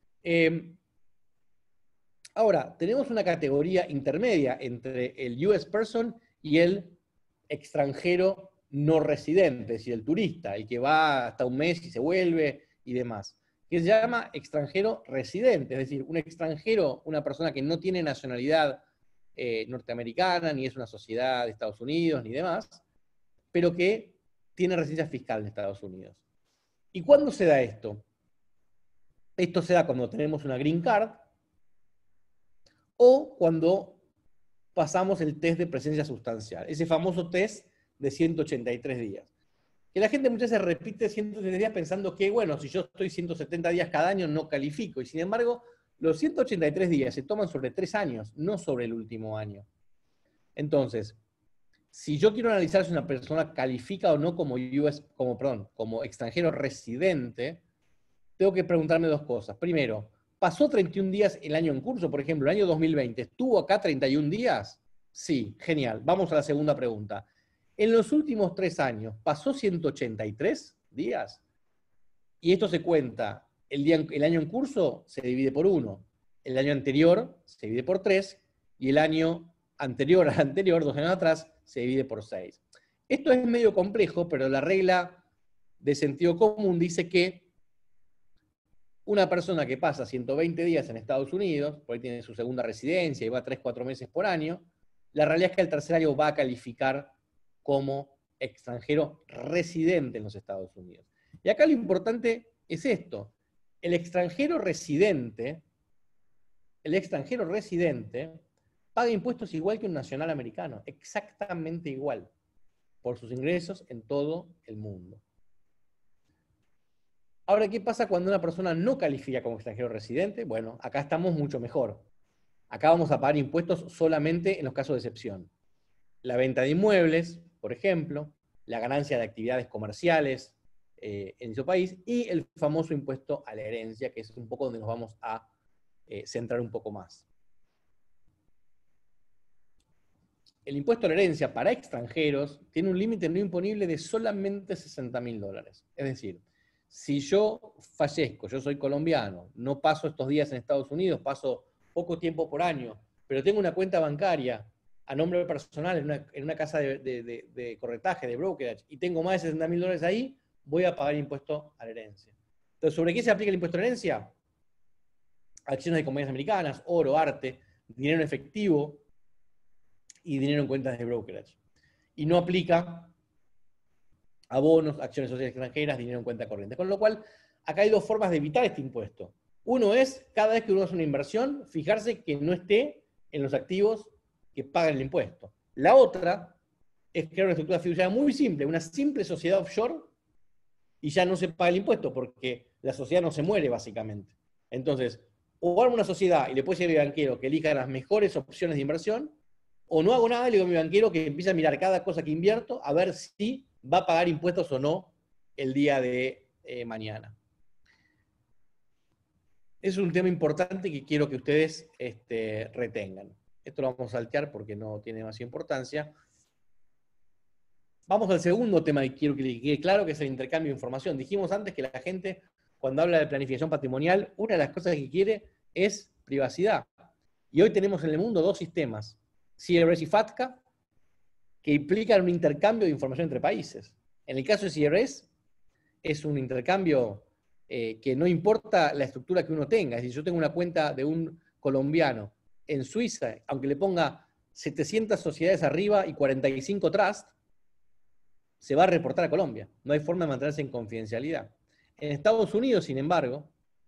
Ahora, tenemos una categoría intermedia entre el US person y el extranjero no residente, es decir, el turista, el que va hasta un mes y se vuelve y demás, que se llama extranjero residente, es decir, un extranjero, una persona que no tiene nacionalidad norteamericana, ni es una sociedad de Estados Unidos, ni demás, pero que tiene residencia fiscal en Estados Unidos. ¿Y cuándo se da esto? Esto se da cuando tenemos una green card, o cuando pasamos el test de presencia sustancial, ese famoso test de 183 días. Que la gente muchas veces repite 183 días pensando que, bueno, si yo estoy 170 días cada año no califico, y sin embargo, los 183 días se toman sobre 3 años, no sobre el último año. Entonces, si yo quiero analizar si una persona califica o no como extranjero residente, tengo que preguntarme 2 cosas. Primero, ¿pasó 31 días el año en curso? Por ejemplo, el año 2020, ¿estuvo acá 31 días? Sí, genial. Vamos a la segunda pregunta. En los últimos 3 años, ¿pasó 183 días? Y esto se cuenta, el año en curso se divide por 1, el año anterior se divide por 3, y el año anterior al anterior, 2 años atrás, se divide por 6. Esto es medio complejo, pero la regla de sentido común dice que una persona que pasa 120 días en Estados Unidos, por ahí tiene su segunda residencia y va 3-4 meses por año, la realidad es que el tercer año va a calificar como extranjero residente en los Estados Unidos. Y acá lo importante es esto: el extranjero residente paga impuestos igual que un nacional americano, exactamente igual, por sus ingresos en todo el mundo. Ahora, ¿qué pasa cuando una persona no califica como extranjero residente? Bueno, acá estamos mucho mejor. Acá vamos a pagar impuestos solamente en los casos de excepción. La venta de inmuebles, por ejemplo, la ganancia de actividades comerciales en su país, y el famoso impuesto a la herencia, que es un poco donde nos vamos a centrar un poco más. El impuesto a la herencia para extranjeros tiene un límite no imponible de solamente $60.000. Es decir, si yo fallezco, yo soy colombiano, no paso estos días en Estados Unidos, paso poco tiempo por año, pero tengo una cuenta bancaria a nombre personal en una casa de corretaje, de brokerage, y tengo más de $60.000 ahí, voy a pagar impuesto a la herencia. Entonces, ¿sobre qué se aplica el impuesto a la herencia? Acciones de compañías americanas, oro, arte, dinero en efectivo, y dinero en cuentas de brokerage. Y no aplica a bonos, acciones sociales extranjeras, dinero en cuenta corriente. Con lo cual, acá hay dos formas de evitar este impuesto. Uno es, cada vez que uno hace una inversión, fijarse que no esté en los activos que pagan el impuesto. La otra es crear una estructura fiduciaria muy simple, una simple sociedad offshore, y ya no se paga el impuesto, porque la sociedad no se muere, básicamente. Entonces, o armo una sociedad y le puedo decir a mi banquero que elija las mejores opciones de inversión, o no hago nada y le digo a mi banquero que empiece a mirar cada cosa que invierto a ver si va a pagar impuestos o no el día de mañana. Es un tema importante que quiero que ustedes retengan. Esto lo vamos a saltear porque no tiene demasiada importancia. Vamos al segundo tema que quiero que le quede claro, que es el intercambio de información. Dijimos antes que la gente, cuando habla de planificación patrimonial, una de las cosas que quiere es privacidad. Y hoy tenemos en el mundo dos sistemas, CRS y FATCA, que implican un intercambio de información entre países. En el caso de CRS, es un intercambio que no importa la estructura que uno tenga. Es decir, yo tengo una cuenta de un colombiano en Suiza, aunque le ponga 700 sociedades arriba y 45 trusts, se va a reportar a Colombia. No hay forma de mantenerse en confidencialidad. En Estados Unidos, sin embargo,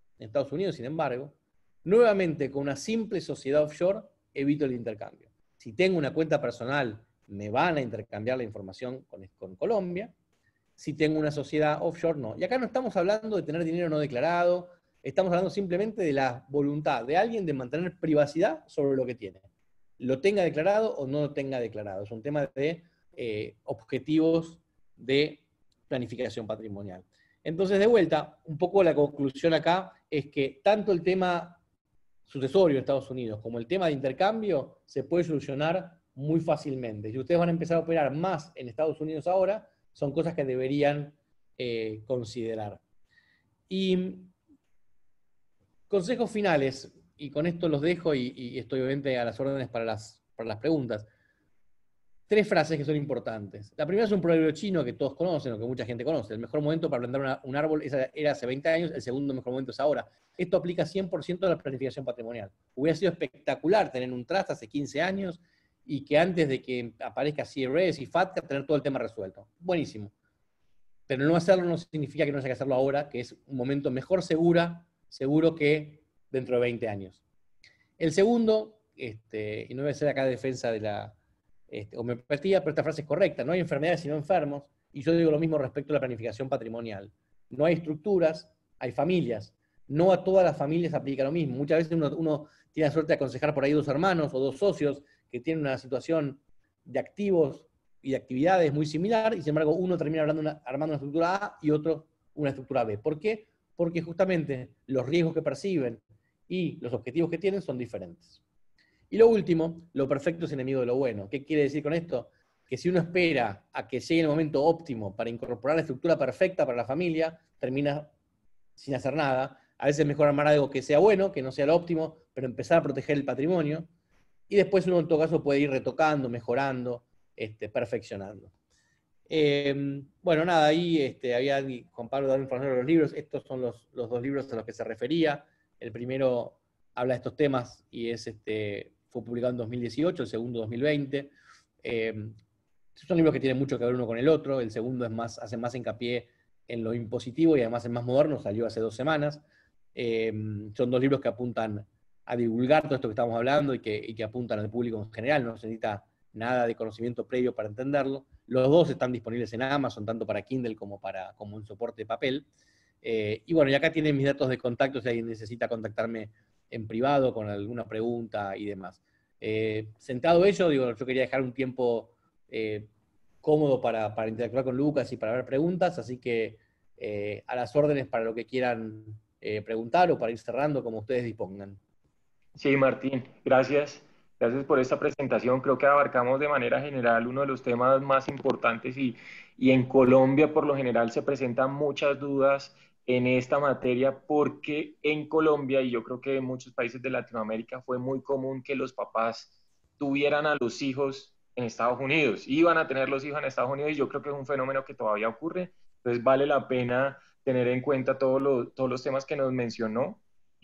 nuevamente con una simple sociedad offshore, evito el intercambio. Si tengo una cuenta personal, me van a intercambiar la información con Colombia. Si tengo una sociedad offshore, no. Y acá no estamos hablando de tener dinero no declarado, estamos hablando simplemente de la voluntad de alguien de mantener privacidad sobre lo que tiene. Lo tenga declarado o no lo tenga declarado. Es un tema de objetivos de planificación patrimonial. Entonces, de vuelta, un poco la conclusión acá es que tanto el tema sucesorio en Estados Unidos como el tema de intercambio se puede solucionar muy fácilmente. Si ustedes van a empezar a operar más en Estados Unidos ahora, son cosas que deberían considerar. Y consejos finales, y con esto los dejo y estoy obviamente a las órdenes para las preguntas. Tres frases que son importantes. La primera es un proverbio chino que todos conocen, o que mucha gente conoce. El mejor momento para plantar un árbol era hace 20 años, el segundo mejor momento es ahora. Esto aplica 100% a la planificación patrimonial. Hubiera sido espectacular tener un trust hace 15 años y que antes de que aparezca CRS y FATCA, tener todo el tema resuelto. Buenísimo. Pero no hacerlo no significa que no haya que hacerlo ahora, que es un momento mejor seguro que dentro de 20 años. El segundo, y no voy a hacer acá defensa de la homeopatía, pero esta frase es correcta, no hay enfermedades sino enfermos, y yo digo lo mismo respecto a la planificación patrimonial. No hay estructuras, hay familias. No a todas las familias aplica lo mismo. Muchas veces uno tiene la suerte de aconsejar por ahí dos hermanos o dos socios que tienen una situación de activos y de actividades muy similar, y sin embargo uno termina armando una estructura A y otro una estructura B. ¿Por qué? Porque justamente los riesgos que perciben y los objetivos que tienen son diferentes. Y lo último, lo perfecto es enemigo de lo bueno. ¿Qué quiere decir con esto? Que si uno espera a que llegue el momento óptimo para incorporar la estructura perfecta para la familia, termina sin hacer nada. A veces es mejor armar algo que sea bueno, que no sea lo óptimo, pero empezar a proteger el patrimonio. Y después uno en todo caso puede ir retocando, mejorando, perfeccionando. Bueno, nada, ahí Juan Pablo dado información de los libros. Estos son los dos libros a los que se refería. El primero habla de estos temas y fue publicado en 2018, el segundo 2020. Son libros que tienen mucho que ver uno con el otro. El segundo hace más hincapié en lo impositivo y además es más moderno, salió hace 2 semanas. Son dos libros que apuntan a divulgar todo esto que estamos hablando y que apuntan al público en general. No se necesita nada de conocimiento previo para entenderlo. Los dos están disponibles en Amazon, tanto para Kindle como en soporte de papel. Y bueno, y acá tienen mis datos de contacto si alguien necesita contactarme en privado con alguna pregunta y demás. Sentado ello, yo quería dejar un tiempo cómodo para interactuar con Lucas y para ver preguntas, así que a las órdenes para lo que quieran preguntar o para ir cerrando, como ustedes dispongan. Sí, Martín, gracias. Gracias por esta presentación. Creo que abarcamos de manera general uno de los temas más importantes y en Colombia por lo general se presentan muchas dudas en esta materia porque en Colombia y yo creo que en muchos países de Latinoamérica fue muy común que los papás tuvieran a los hijos en Estados Unidos. Iban a tener los hijos en Estados Unidos y yo creo que es un fenómeno que todavía ocurre. Entonces vale la pena tener en cuenta todos los temas que nos mencionó.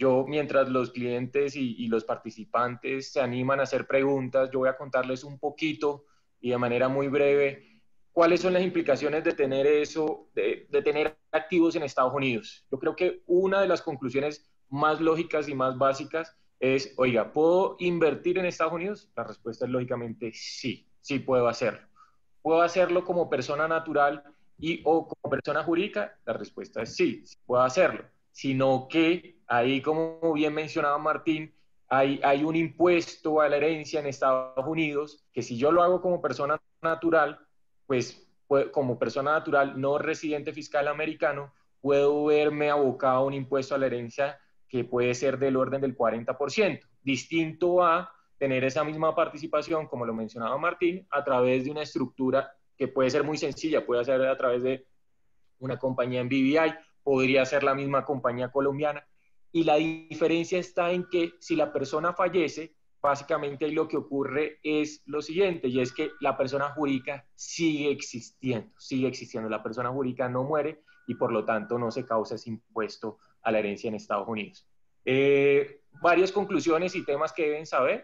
Yo, mientras los clientes y los participantes se animan a hacer preguntas, yo voy a contarles un poquito y de manera muy breve cuáles son las implicaciones de tener eso, de tener activos en Estados Unidos. Yo creo que una de las conclusiones más lógicas y más básicas es, oiga, ¿puedo invertir en Estados Unidos? La respuesta es lógicamente sí, sí puedo hacerlo. ¿Puedo hacerlo como persona natural o como persona jurídica? La respuesta es sí, sí puedo hacerlo. Sino que ahí, como bien mencionaba Martín, hay un impuesto a la herencia en Estados Unidos que si yo lo hago como persona natural, pues como persona natural no residente fiscal americano, puedo verme abocado a un impuesto a la herencia que puede ser del orden del 40%, distinto a tener esa misma participación, como lo mencionaba Martín, a través de una estructura que puede ser muy sencilla, puede ser a través de una compañía en BVI, podría ser la misma compañía colombiana, y la diferencia está en que si la persona fallece, básicamente lo que ocurre es lo siguiente, y es que la persona jurídica sigue existiendo, la persona jurídica no muere y por lo tanto no se causa ese impuesto a la herencia en Estados Unidos. Varias conclusiones y temas que deben saber,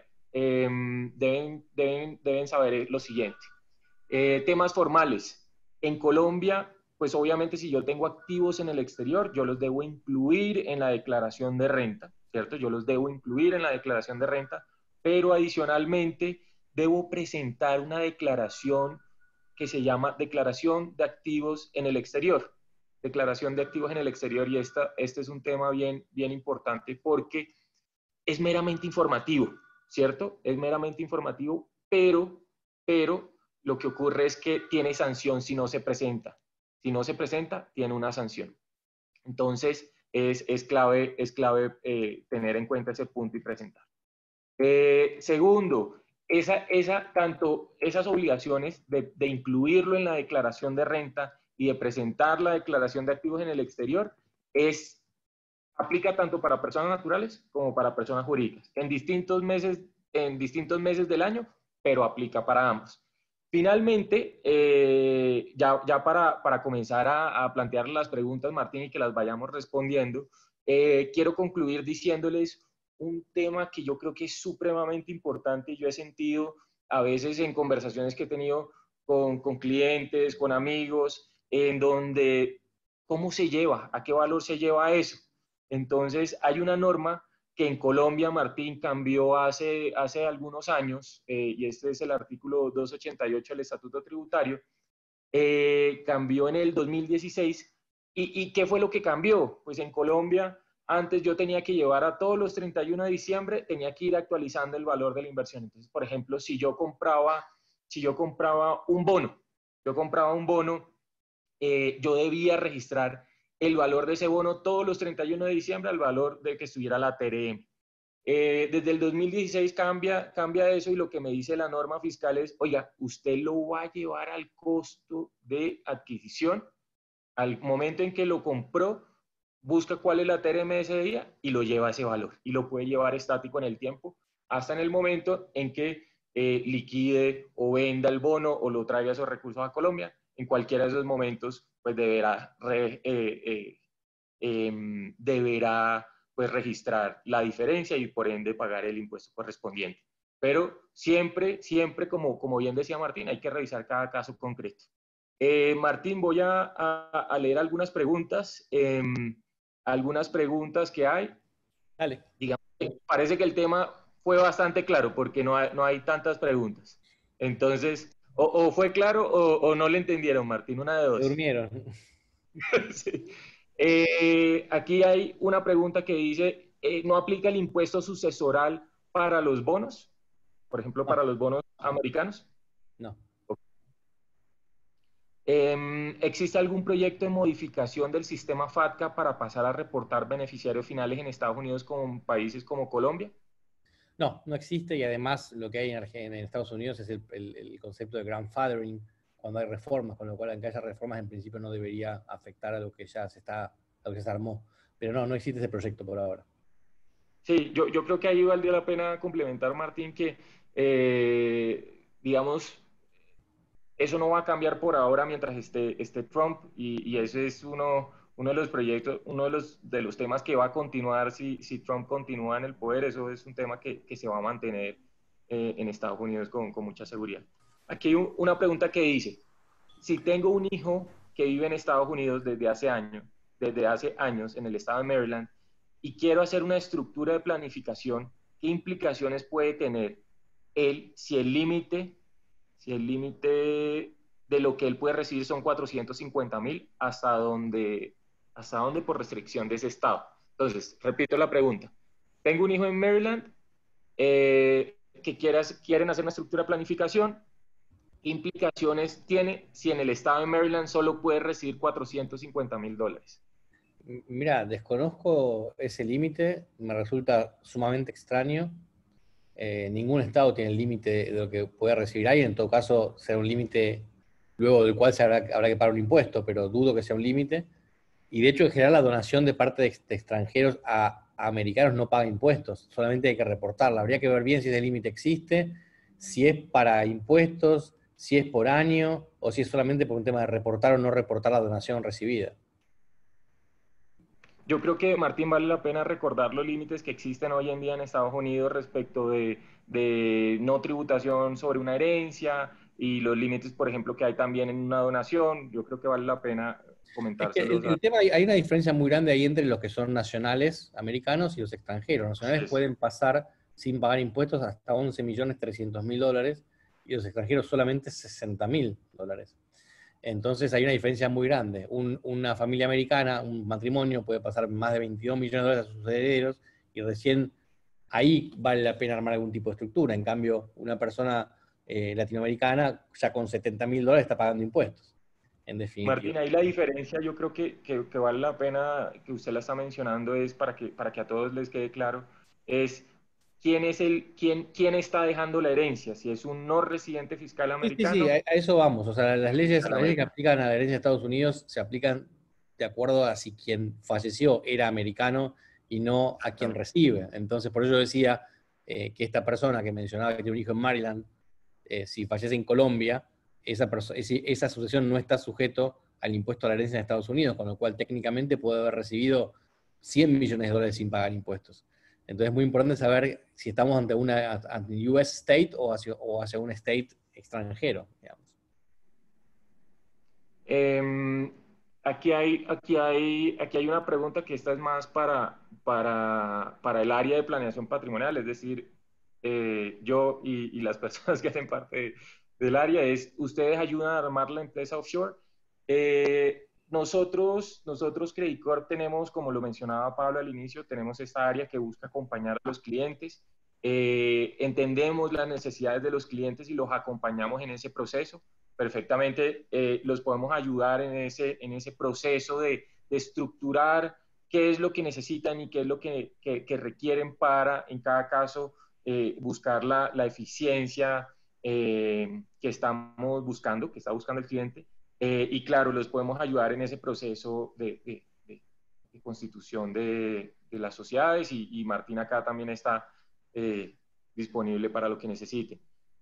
deben saber lo siguiente. Temas formales. En Colombia, pues obviamente si yo tengo activos en el exterior, yo los debo incluir en la declaración de renta, ¿cierto? Yo los debo incluir en la declaración de renta, pero adicionalmente debo presentar una declaración que se llama Declaración de Activos en el Exterior. Declaración de Activos en el Exterior, y este es un tema bien importante porque es meramente informativo, ¿cierto? Es meramente informativo, pero lo que ocurre es que tiene sanción si no se presenta. Si no se presenta, tiene una sanción. Entonces, es clave tener en cuenta ese punto y presentar. Segundo, tanto esas obligaciones de incluirlo en la declaración de renta y de presentar la declaración de activos en el exterior, aplica tanto para personas naturales como para personas jurídicas, en distintos meses del año, pero aplica para ambos. Finalmente, ya para comenzar a plantear las preguntas, Martín, y que las vayamos respondiendo, quiero concluir diciéndoles un tema que yo creo que es supremamente importante y yo he sentido a veces en conversaciones que he tenido con clientes, con amigos, en donde cómo se lleva, a qué valor se lleva eso. Entonces, hay una norma que en Colombia, Martín, cambió hace algunos años, y este es el artículo 288 del Estatuto Tributario, cambió en el 2016. ¿Y qué fue lo que cambió? Pues en Colombia, antes yo tenía que llevar a todos los 31 de diciembre, tenía que ir actualizando el valor de la inversión. Entonces, por ejemplo, si yo compraba un bono, yo debía registrar el valor de ese bono todos los 31 de diciembre al valor de que estuviera la TRM. Desde el 2016 cambia eso y lo que me dice la norma fiscal es, oiga, usted lo va a llevar al costo de adquisición, al momento en que lo compró, busca cuál es la TRM de ese día y lo lleva a ese valor y lo puede llevar estático en el tiempo hasta en el momento en que liquide o venda el bono o lo traiga esos recursos a Colombia. En cualquiera de esos momentos, pues deberá pues registrar la diferencia y por ende pagar el impuesto correspondiente. Pero siempre, como bien decía Martín, hay que revisar cada caso concreto. Martín, voy a leer algunas preguntas que hay. Dale. Digamos, parece que el tema fue bastante claro porque no hay tantas preguntas. Entonces, o fue claro o no le entendieron, Martín, una de dos. Se durmieron. Sí. Aquí hay una pregunta que dice, ¿no aplica el impuesto sucesoral para los bonos? Por ejemplo, para los bonos americanos. No. ¿Existe algún proyecto de modificación del sistema FATCA para pasar a reportar beneficiarios finales en Estados Unidos con países como Colombia? No, no existe, y además lo que hay en Estados Unidos es el concepto de grandfathering cuando hay reformas, con lo cual aunque haya reformas en principio no debería afectar a lo que ya se armó. Pero no existe ese proyecto por ahora. Sí, yo creo que ahí valdría la pena complementar, Martín, que digamos, eso no va a cambiar por ahora mientras esté Trump, y ese es uno uno de los proyectos, uno de los temas que va a continuar si Trump continúa en el poder. Eso es un tema que se va a mantener en Estados Unidos con mucha seguridad. Aquí hay una pregunta que dice, si tengo un hijo que vive en Estados Unidos desde hace años en el estado de Maryland y quiero hacer una estructura de planificación, ¿qué implicaciones puede tener él si el límite de lo que él puede recibir son 450,000, hasta dónde por restricción de ese estado? Entonces, repito la pregunta. Tengo un hijo en Maryland que quieren hacer una estructura de planificación. ¿Qué implicaciones tiene si en el estado de Maryland solo puede recibir $450,000? Mira, desconozco ese límite, me resulta sumamente extraño. Ningún estado tiene el límite de lo que puede recibir alguien, en todo caso será un límite luego del cual habrá que pagar un impuesto, pero dudo que sea un límite. Y de hecho, en general, la donación de parte de extranjeros a americanos no paga impuestos, solamente hay que reportarla. Habría que ver bien si ese límite existe, si es para impuestos, si es por año, o si es solamente por un tema de reportar o no reportar la donación recibida. Yo creo que, Martín, vale la pena recordar los límites que existen hoy en día en Estados Unidos respecto de no tributación sobre una herencia y los límites, por ejemplo, que hay también en una donación. Yo creo que vale la pena Es que comentárselos. el tema, hay una diferencia muy grande ahí entre los que son nacionales americanos y los extranjeros. Los nacionales pueden pasar sin pagar impuestos hasta $11.300.000 y los extranjeros solamente $60.000. Entonces hay una diferencia muy grande. Una familia americana, un matrimonio, puede pasar más de $22 millones a sus herederos y recién ahí vale la pena armar algún tipo de estructura. En cambio, una persona latinoamericana ya con $70.000 está pagando impuestos, en definitiva. Martín, ahí la diferencia yo creo que vale la pena que usted la está mencionando es para que a todos les quede claro, es quién está dejando la herencia, si es un no residente fiscal americano. Sí, a eso vamos. O sea, las leyes que aplican a la herencia de Estados Unidos se aplican de acuerdo a si quien falleció era americano y no a quien recibe. Entonces, por eso yo decía que esta persona que mencionaba que tiene un hijo en Maryland, si fallece en Colombia, esa sucesión no está sujeto al impuesto a la herencia en Estados Unidos, con lo cual técnicamente puede haber recibido $100 millones sin pagar impuestos. Entonces es muy importante saber si estamos ante un US state o hacia un state extranjero, digamos. Aquí hay una pregunta que esta es más para el área de planeación patrimonial, es decir, yo y las personas que hacen parte del área, ¿ustedes ayudan a armar la empresa offshore? Nosotros Credit Corp tenemos, como lo mencionaba Pablo al inicio, tenemos esta área que busca acompañar a los clientes. Entendemos las necesidades de los clientes y los acompañamos en ese proceso. Perfectamente los podemos ayudar en ese proceso de estructurar qué es lo que necesitan y qué es lo que requieren para, en cada caso, buscar la eficiencia que estamos buscando, que está buscando el cliente. Y claro, los podemos ayudar en ese proceso de constitución de las sociedades y Martín acá también está disponible para lo que necesite.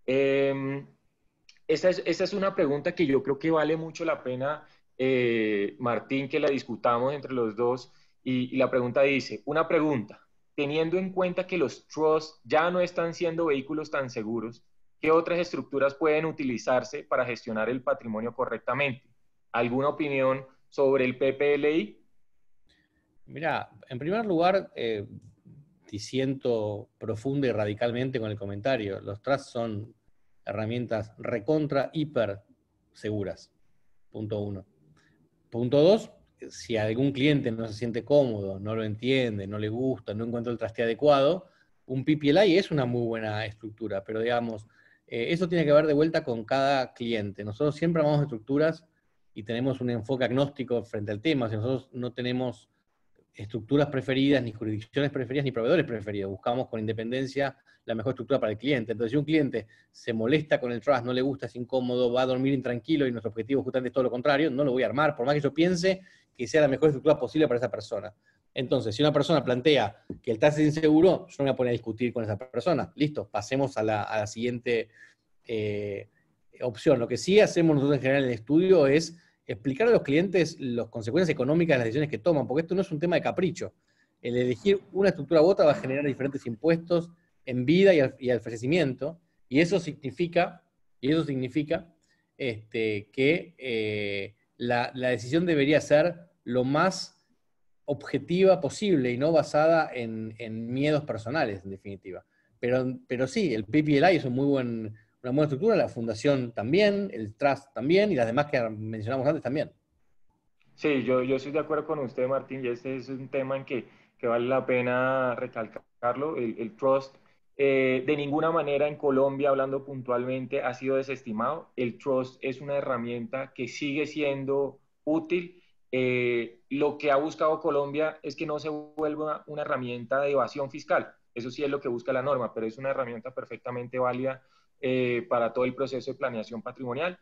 Esa es una pregunta que yo creo que vale mucho la pena, Martín, que la discutamos entre los dos. Y la pregunta dice, una pregunta, teniendo en cuenta que los trusts ya no están siendo vehículos tan seguros, ¿qué otras estructuras pueden utilizarse para gestionar el patrimonio correctamente? ¿Alguna opinión sobre el PPLI? Mira, en primer lugar, disiento profunda y radicalmente con el comentario. Los trusts son herramientas recontra, hiper seguras. Punto 1. Punto 2, si algún cliente no se siente cómodo, no lo entiende, no le gusta, no encuentra el traste adecuado, un PPLI es una muy buena estructura, pero digamos, eso tiene que ver de vuelta con cada cliente. Nosotros siempre armamos estructuras y tenemos un enfoque agnóstico frente al tema. Si nosotros no tenemos estructuras preferidas, ni jurisdicciones preferidas, ni proveedores preferidos. Buscamos con independencia la mejor estructura para el cliente. Entonces, si un cliente se molesta con el trust, no le gusta, es incómodo, va a dormir intranquilo y nuestro objetivo justamente es todo lo contrario, no lo voy a armar, por más que yo piense que sea la mejor estructura posible para esa persona. Entonces, si una persona plantea que el trust es inseguro, yo no me voy a poner a discutir con esa persona. Listo, pasemos a la siguiente opción. Lo que sí hacemos nosotros en general en el estudio es explicar a los clientes las consecuencias económicas de las decisiones que toman, porque esto no es un tema de capricho. El elegir una estructura u otra va a generar diferentes impuestos en vida y al fallecimiento, y eso significa que la decisión debería ser lo más objetiva posible y no basada en miedos personales, en definitiva. Pero sí, el PPLI es una muy buena estructura, la fundación también, el trust también, y las demás que mencionamos antes también. Sí, yo estoy de acuerdo con usted, Martín, y este es un tema en que vale la pena recalcarlo, el trust. De ninguna manera en Colombia, hablando puntualmente, ha sido desestimado. El trust es una herramienta que sigue siendo útil. Lo que ha buscado Colombia es que no se vuelva una herramienta de evasión fiscal. Eso sí es lo que busca la norma, pero es una herramienta perfectamente válida para todo el proceso de planeación patrimonial.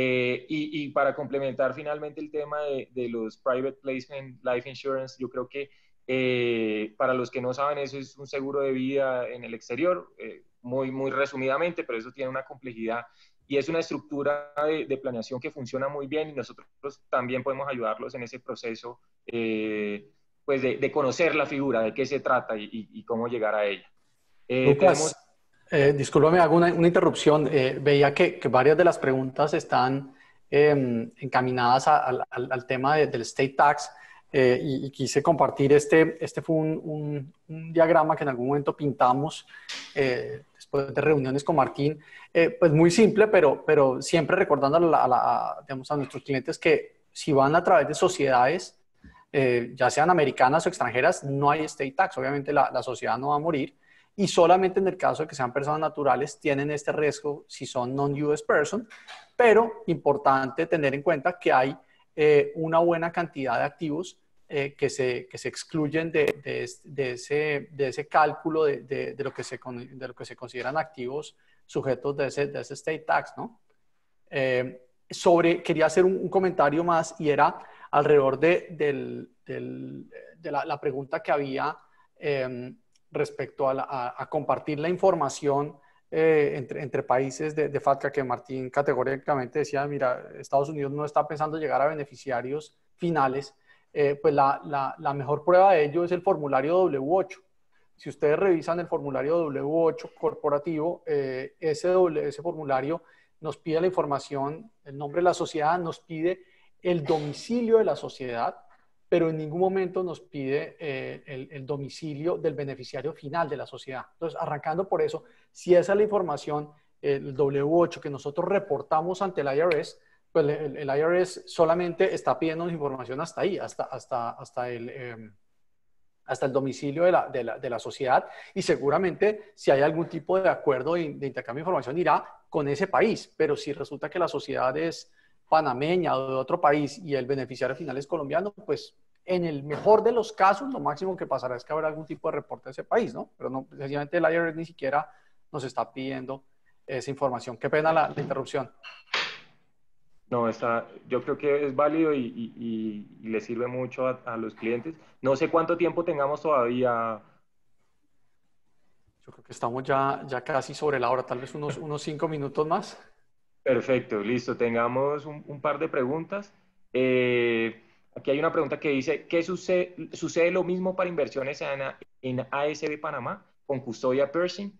Y para complementar finalmente el tema de los private placement life insurance, yo creo que para los que no saben, eso es un seguro de vida en el exterior, muy resumidamente, pero eso tiene una complejidad y es una estructura de planeación que funciona muy bien y nosotros también podemos ayudarlos en ese proceso pues de conocer la figura, de qué se trata y cómo llegar a ella. Lucas, discúlpame, hago una interrupción. Veía que varias de las preguntas están encaminadas al tema del state tax y quise compartir. Este fue un diagrama que en algún momento pintamos después de reuniones con Martín. Pues muy simple, pero siempre recordando digamos, a nuestros clientes que si van a través de sociedades, ya sean americanas o extranjeras, no hay state tax. Obviamente la sociedad no va a morir. Y solamente en el caso de que sean personas naturales tienen este riesgo si son non-US person, pero importante tener en cuenta que hay una buena cantidad de activos que se excluyen de ese cálculo de lo que se consideran activos sujetos de ese state tax, ¿no? Quería hacer un comentario más y era alrededor de la pregunta que había respecto a compartir la información entre países de FATCA, que Martín categóricamente decía, mira, Estados Unidos no está pensando llegar a beneficiarios finales, pues la mejor prueba de ello es el formulario W8. Si ustedes revisan el formulario W8 corporativo, ese formulario nos pide la información, el nombre de la sociedad, nos pide el domicilio de la sociedad, pero en ningún momento nos pide el domicilio del beneficiario final de la sociedad. Entonces, arrancando por eso, si esa es la información, el W8 que nosotros reportamos ante el IRS, pues el IRS solamente está pidiendo información hasta ahí, hasta el domicilio de la sociedad, y seguramente si hay algún tipo de acuerdo de intercambio de información irá con ese país, pero si resulta que la sociedad es panameña o de otro país y el beneficiario final es colombiano, pues en el mejor de los casos lo máximo que pasará es que habrá algún tipo de reporte de ese país, ¿no? Pero no, sencillamente el IRS ni siquiera nos está pidiendo esa información. Qué pena la interrupción. No, yo creo que es válido y le sirve mucho a los clientes. No sé cuánto tiempo tengamos todavía. Yo creo que estamos ya casi sobre la hora, tal vez unos 5 minutos más. Perfecto, listo. Tengamos un par de preguntas. Aquí hay una pregunta que dice, ¿qué sucede lo mismo para inversiones en ASB Panamá con custodia Pershing?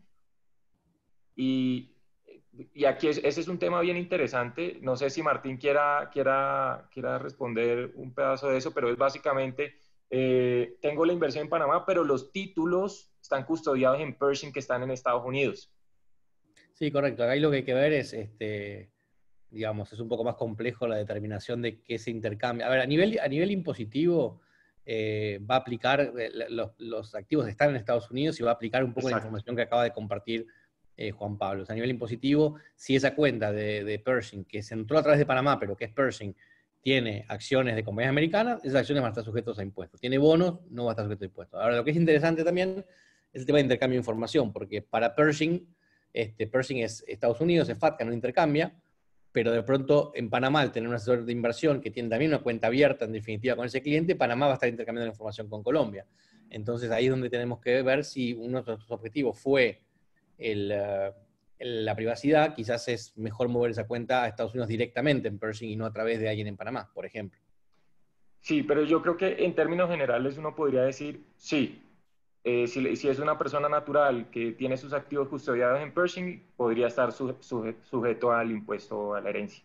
Y aquí ese es un tema bien interesante. No sé si Martín quiera responder un pedazo de eso, pero es básicamente, tengo la inversión en Panamá, pero los títulos están custodiados en Pershing que están en Estados Unidos. Sí, correcto. Acá lo que hay que ver es, digamos, es un poco más complejo la determinación de qué se intercambia. A ver, a nivel impositivo va a aplicar, los activos están en Estados Unidos y va a aplicar un poco la información que acaba de compartir Juan Pablo. O sea, a nivel impositivo, si esa cuenta de Pershing, que se entró a través de Panamá, pero que es Pershing, tiene acciones de compañías americanas, esas acciones van a estar sujetas a impuestos. Tiene bonos, no va a estar sujeto a impuestos. Ahora, lo que es interesante también es el tema de intercambio de información, porque para Pershing, Pershing es Estados Unidos, es FATCA, no intercambia, pero de pronto en Panamá, al tener un asesor de inversión que tiene también una cuenta abierta, en definitiva, con ese cliente, Panamá va a estar intercambiando la información con Colombia. Entonces ahí es donde tenemos que ver si uno de nuestros objetivos fue la privacidad, quizás es mejor mover esa cuenta a Estados Unidos directamente en Pershing y no a través de alguien en Panamá, por ejemplo. Sí, pero yo creo que en términos generales uno podría decir, sí, si es una persona natural que tiene sus activos custodiados en Pershing, podría estar sujeto al impuesto a la herencia.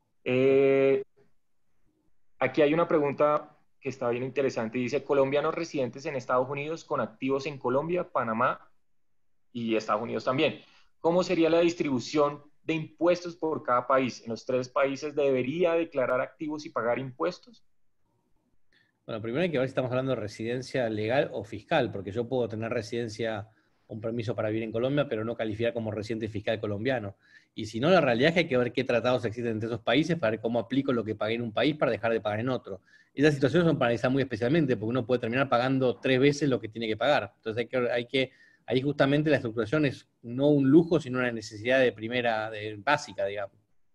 Aquí hay una pregunta que está bien interesante. Dice, colombianos residentes en Estados Unidos con activos en Colombia, Panamá y Estados Unidos también. ¿Cómo sería la distribución de impuestos por cada país? ¿En los 3 países debería declarar activos y pagar impuestos? Bueno, primero hay que ver si estamos hablando de residencia legal o fiscal, porque yo puedo tener residencia, un permiso para vivir en Colombia, pero no calificar como residente fiscal colombiano. Y si no, la realidad es que hay que ver qué tratados existen entre esos países para ver cómo aplico lo que pagué en un país para dejar de pagar en otro. Esas situaciones son para analizar muy especialmente, porque uno puede terminar pagando 3 veces lo que tiene que pagar. Entonces ahí justamente la estructuración es no un lujo, sino una necesidad básica, digamos.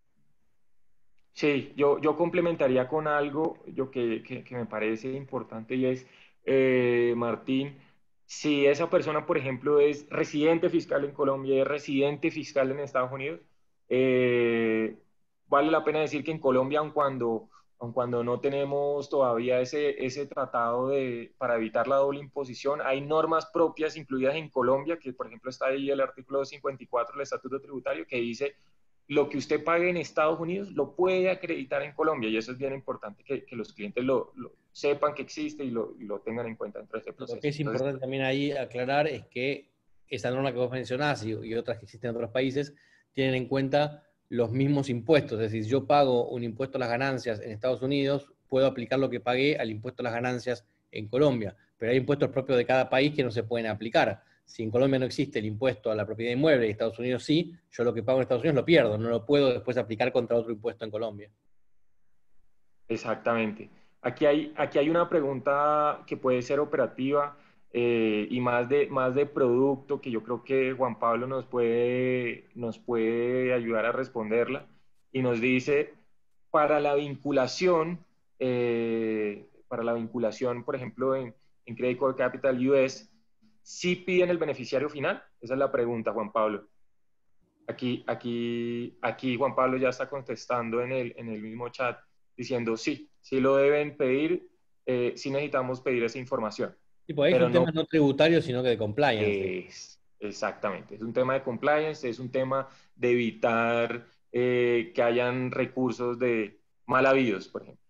Sí, yo complementaría con algo que me parece importante y es, Martín, si esa persona, por ejemplo, es residente fiscal en Colombia y es residente fiscal en Estados Unidos, vale la pena decir que en Colombia, aun cuando no tenemos todavía ese tratado para evitar la doble imposición, hay normas propias incluidas en Colombia, que por ejemplo está ahí el artículo 54 del Estatuto Tributario, que dice lo que usted pague en Estados Unidos lo puede acreditar en Colombia y eso es bien importante que los clientes lo sepan que existe y lo tengan en cuenta dentro de este proceso. Lo que es importante también ahí aclarar es que esa norma que vos mencionás y otras que existen en otros países tienen en cuenta los mismos impuestos. Es decir, yo pago un impuesto a las ganancias en Estados Unidos, puedo aplicar lo que pagué al impuesto a las ganancias en Colombia, pero hay impuestos propios de cada país que no se pueden aplicar. Si en Colombia no existe el impuesto a la propiedad inmueble y en Estados Unidos sí, yo lo que pago en Estados Unidos lo pierdo, no lo puedo después aplicar contra otro impuesto en Colombia. Exactamente. Aquí hay una pregunta que puede ser operativa y más de producto que yo creo que Juan Pablo nos puede ayudar a responderla y nos dice, para la vinculación, por ejemplo, en Credit Core Capital US, ¿sí piden el beneficiario final? Esa es la pregunta, Juan Pablo. Aquí Juan Pablo ya está contestando en el mismo chat diciendo sí lo deben pedir, sí necesitamos pedir esa información. Sí, pues ahí es un tema no tributario, sino que de compliance. Exactamente, es un tema de compliance, es un tema de evitar que hayan recursos de mal habidos, por ejemplo.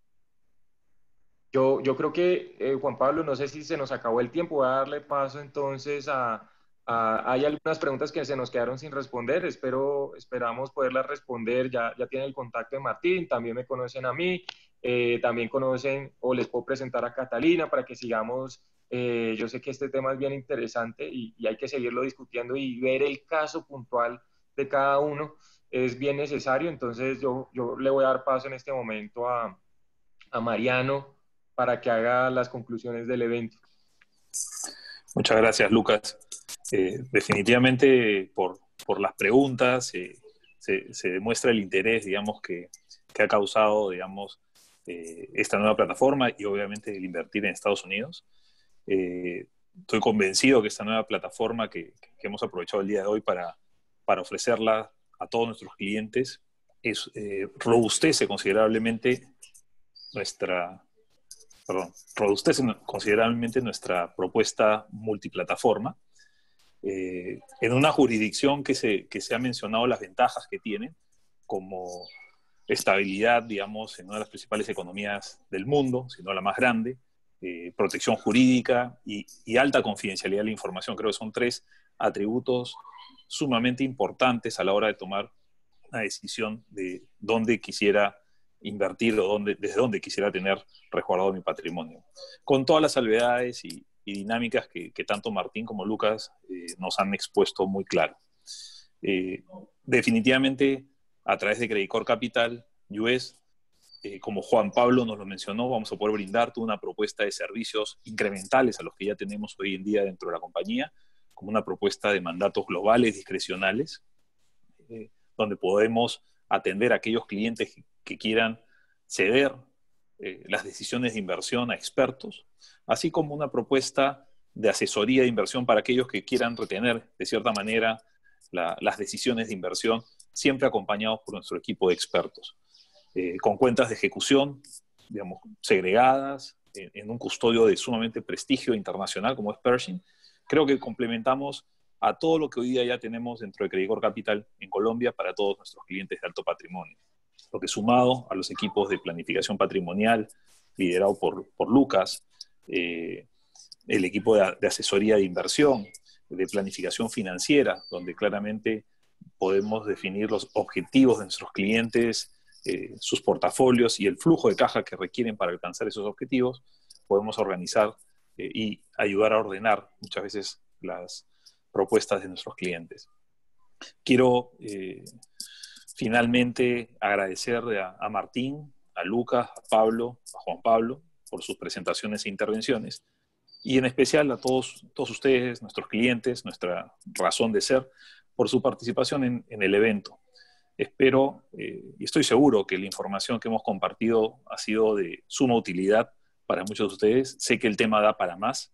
Yo creo que, Juan Pablo, no sé si se nos acabó el tiempo, voy a darle paso entonces hay algunas preguntas que se nos quedaron sin responder, esperamos poderlas responder, ya tienen el contacto de Martín, también me conocen a mí, también conocen o les puedo presentar a Catalina para que sigamos, yo sé que este tema es bien interesante y hay que seguirlo discutiendo y ver el caso puntual de cada uno es bien necesario, entonces yo le voy a dar paso en este momento a Mariano para que haga las conclusiones del evento. Muchas gracias, Lucas. Definitivamente por las preguntas se demuestra el interés, digamos, que ha causado, digamos, esta nueva plataforma y obviamente el invertir en Estados Unidos. Estoy convencido que esta nueva plataforma que hemos aprovechado el día de hoy para ofrecerla a todos nuestros clientes robustece considerablemente nuestra propuesta multiplataforma. En una jurisdicción que se ha mencionado las ventajas que tiene, como estabilidad, digamos, en una de las principales economías del mundo, si no la más grande, protección jurídica y alta confidencialidad de la información. Creo que son 3 atributos sumamente importantes a la hora de tomar una decisión de dónde quisiera invertir o desde dónde quisiera tener resguardado mi patrimonio. Con todas las salvedades y dinámicas que tanto Martín como Lucas nos han expuesto muy claro. Definitivamente, a través de Credit Core Capital US, como Juan Pablo nos lo mencionó, vamos a poder brindarte una propuesta de servicios incrementales a los que ya tenemos hoy en día dentro de la compañía, como una propuesta de mandatos globales discrecionales, donde podemos atender a aquellos clientes que quieran ceder las decisiones de inversión a expertos, así como una propuesta de asesoría de inversión para aquellos que quieran retener, de cierta manera, las decisiones de inversión, siempre acompañados por nuestro equipo de expertos, con cuentas de ejecución, digamos, segregadas, en un custodio de sumamente prestigio internacional como es Pershing. Creo que complementamos a todo lo que hoy día ya tenemos dentro de Credicorp Capital en Colombia para todos nuestros clientes de alto patrimonio. Lo que sumado a los equipos de planificación patrimonial, liderado por Lucas, el equipo de asesoría de inversión, de planificación financiera, donde claramente podemos definir los objetivos de nuestros clientes, sus portafolios y el flujo de caja que requieren para alcanzar esos objetivos, podemos organizar y ayudar a ordenar muchas veces las propuestas de nuestros clientes. Quiero finalmente agradecer a Martín, a Lucas, a Pablo, a Juan Pablo, por sus presentaciones e intervenciones, y en especial a todos ustedes, nuestros clientes, nuestra razón de ser, por su participación en el evento. Espero y estoy seguro que la información que hemos compartido ha sido de suma utilidad para muchos de ustedes. Sé que el tema da para más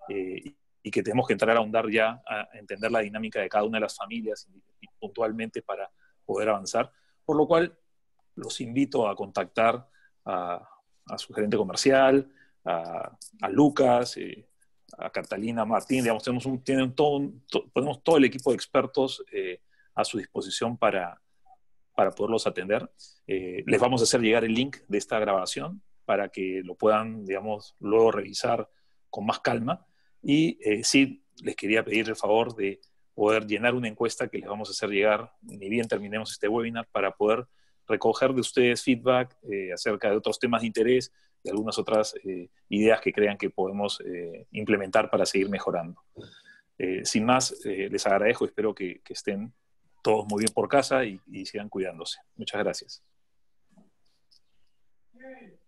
y que tenemos que entrar a ahondar ya a entender la dinámica de cada una de las familias y puntualmente para poder avanzar, por lo cual los invito a contactar a su gerente comercial, a Lucas, a Catalina, a Martín, digamos, tenemos todo el equipo de expertos a su disposición para poderlos atender. Les vamos a hacer llegar el link de esta grabación para que lo puedan, digamos, luego revisar con más calma. Y sí, les quería pedir el favor de poder llenar una encuesta que les vamos a hacer llegar ni bien terminemos este webinar, para poder recoger de ustedes feedback acerca de otros temas de interés, de algunas otras ideas que crean que podemos implementar para seguir mejorando. Sin más, les agradezco, espero que estén todos muy bien por casa y sigan cuidándose. Muchas gracias.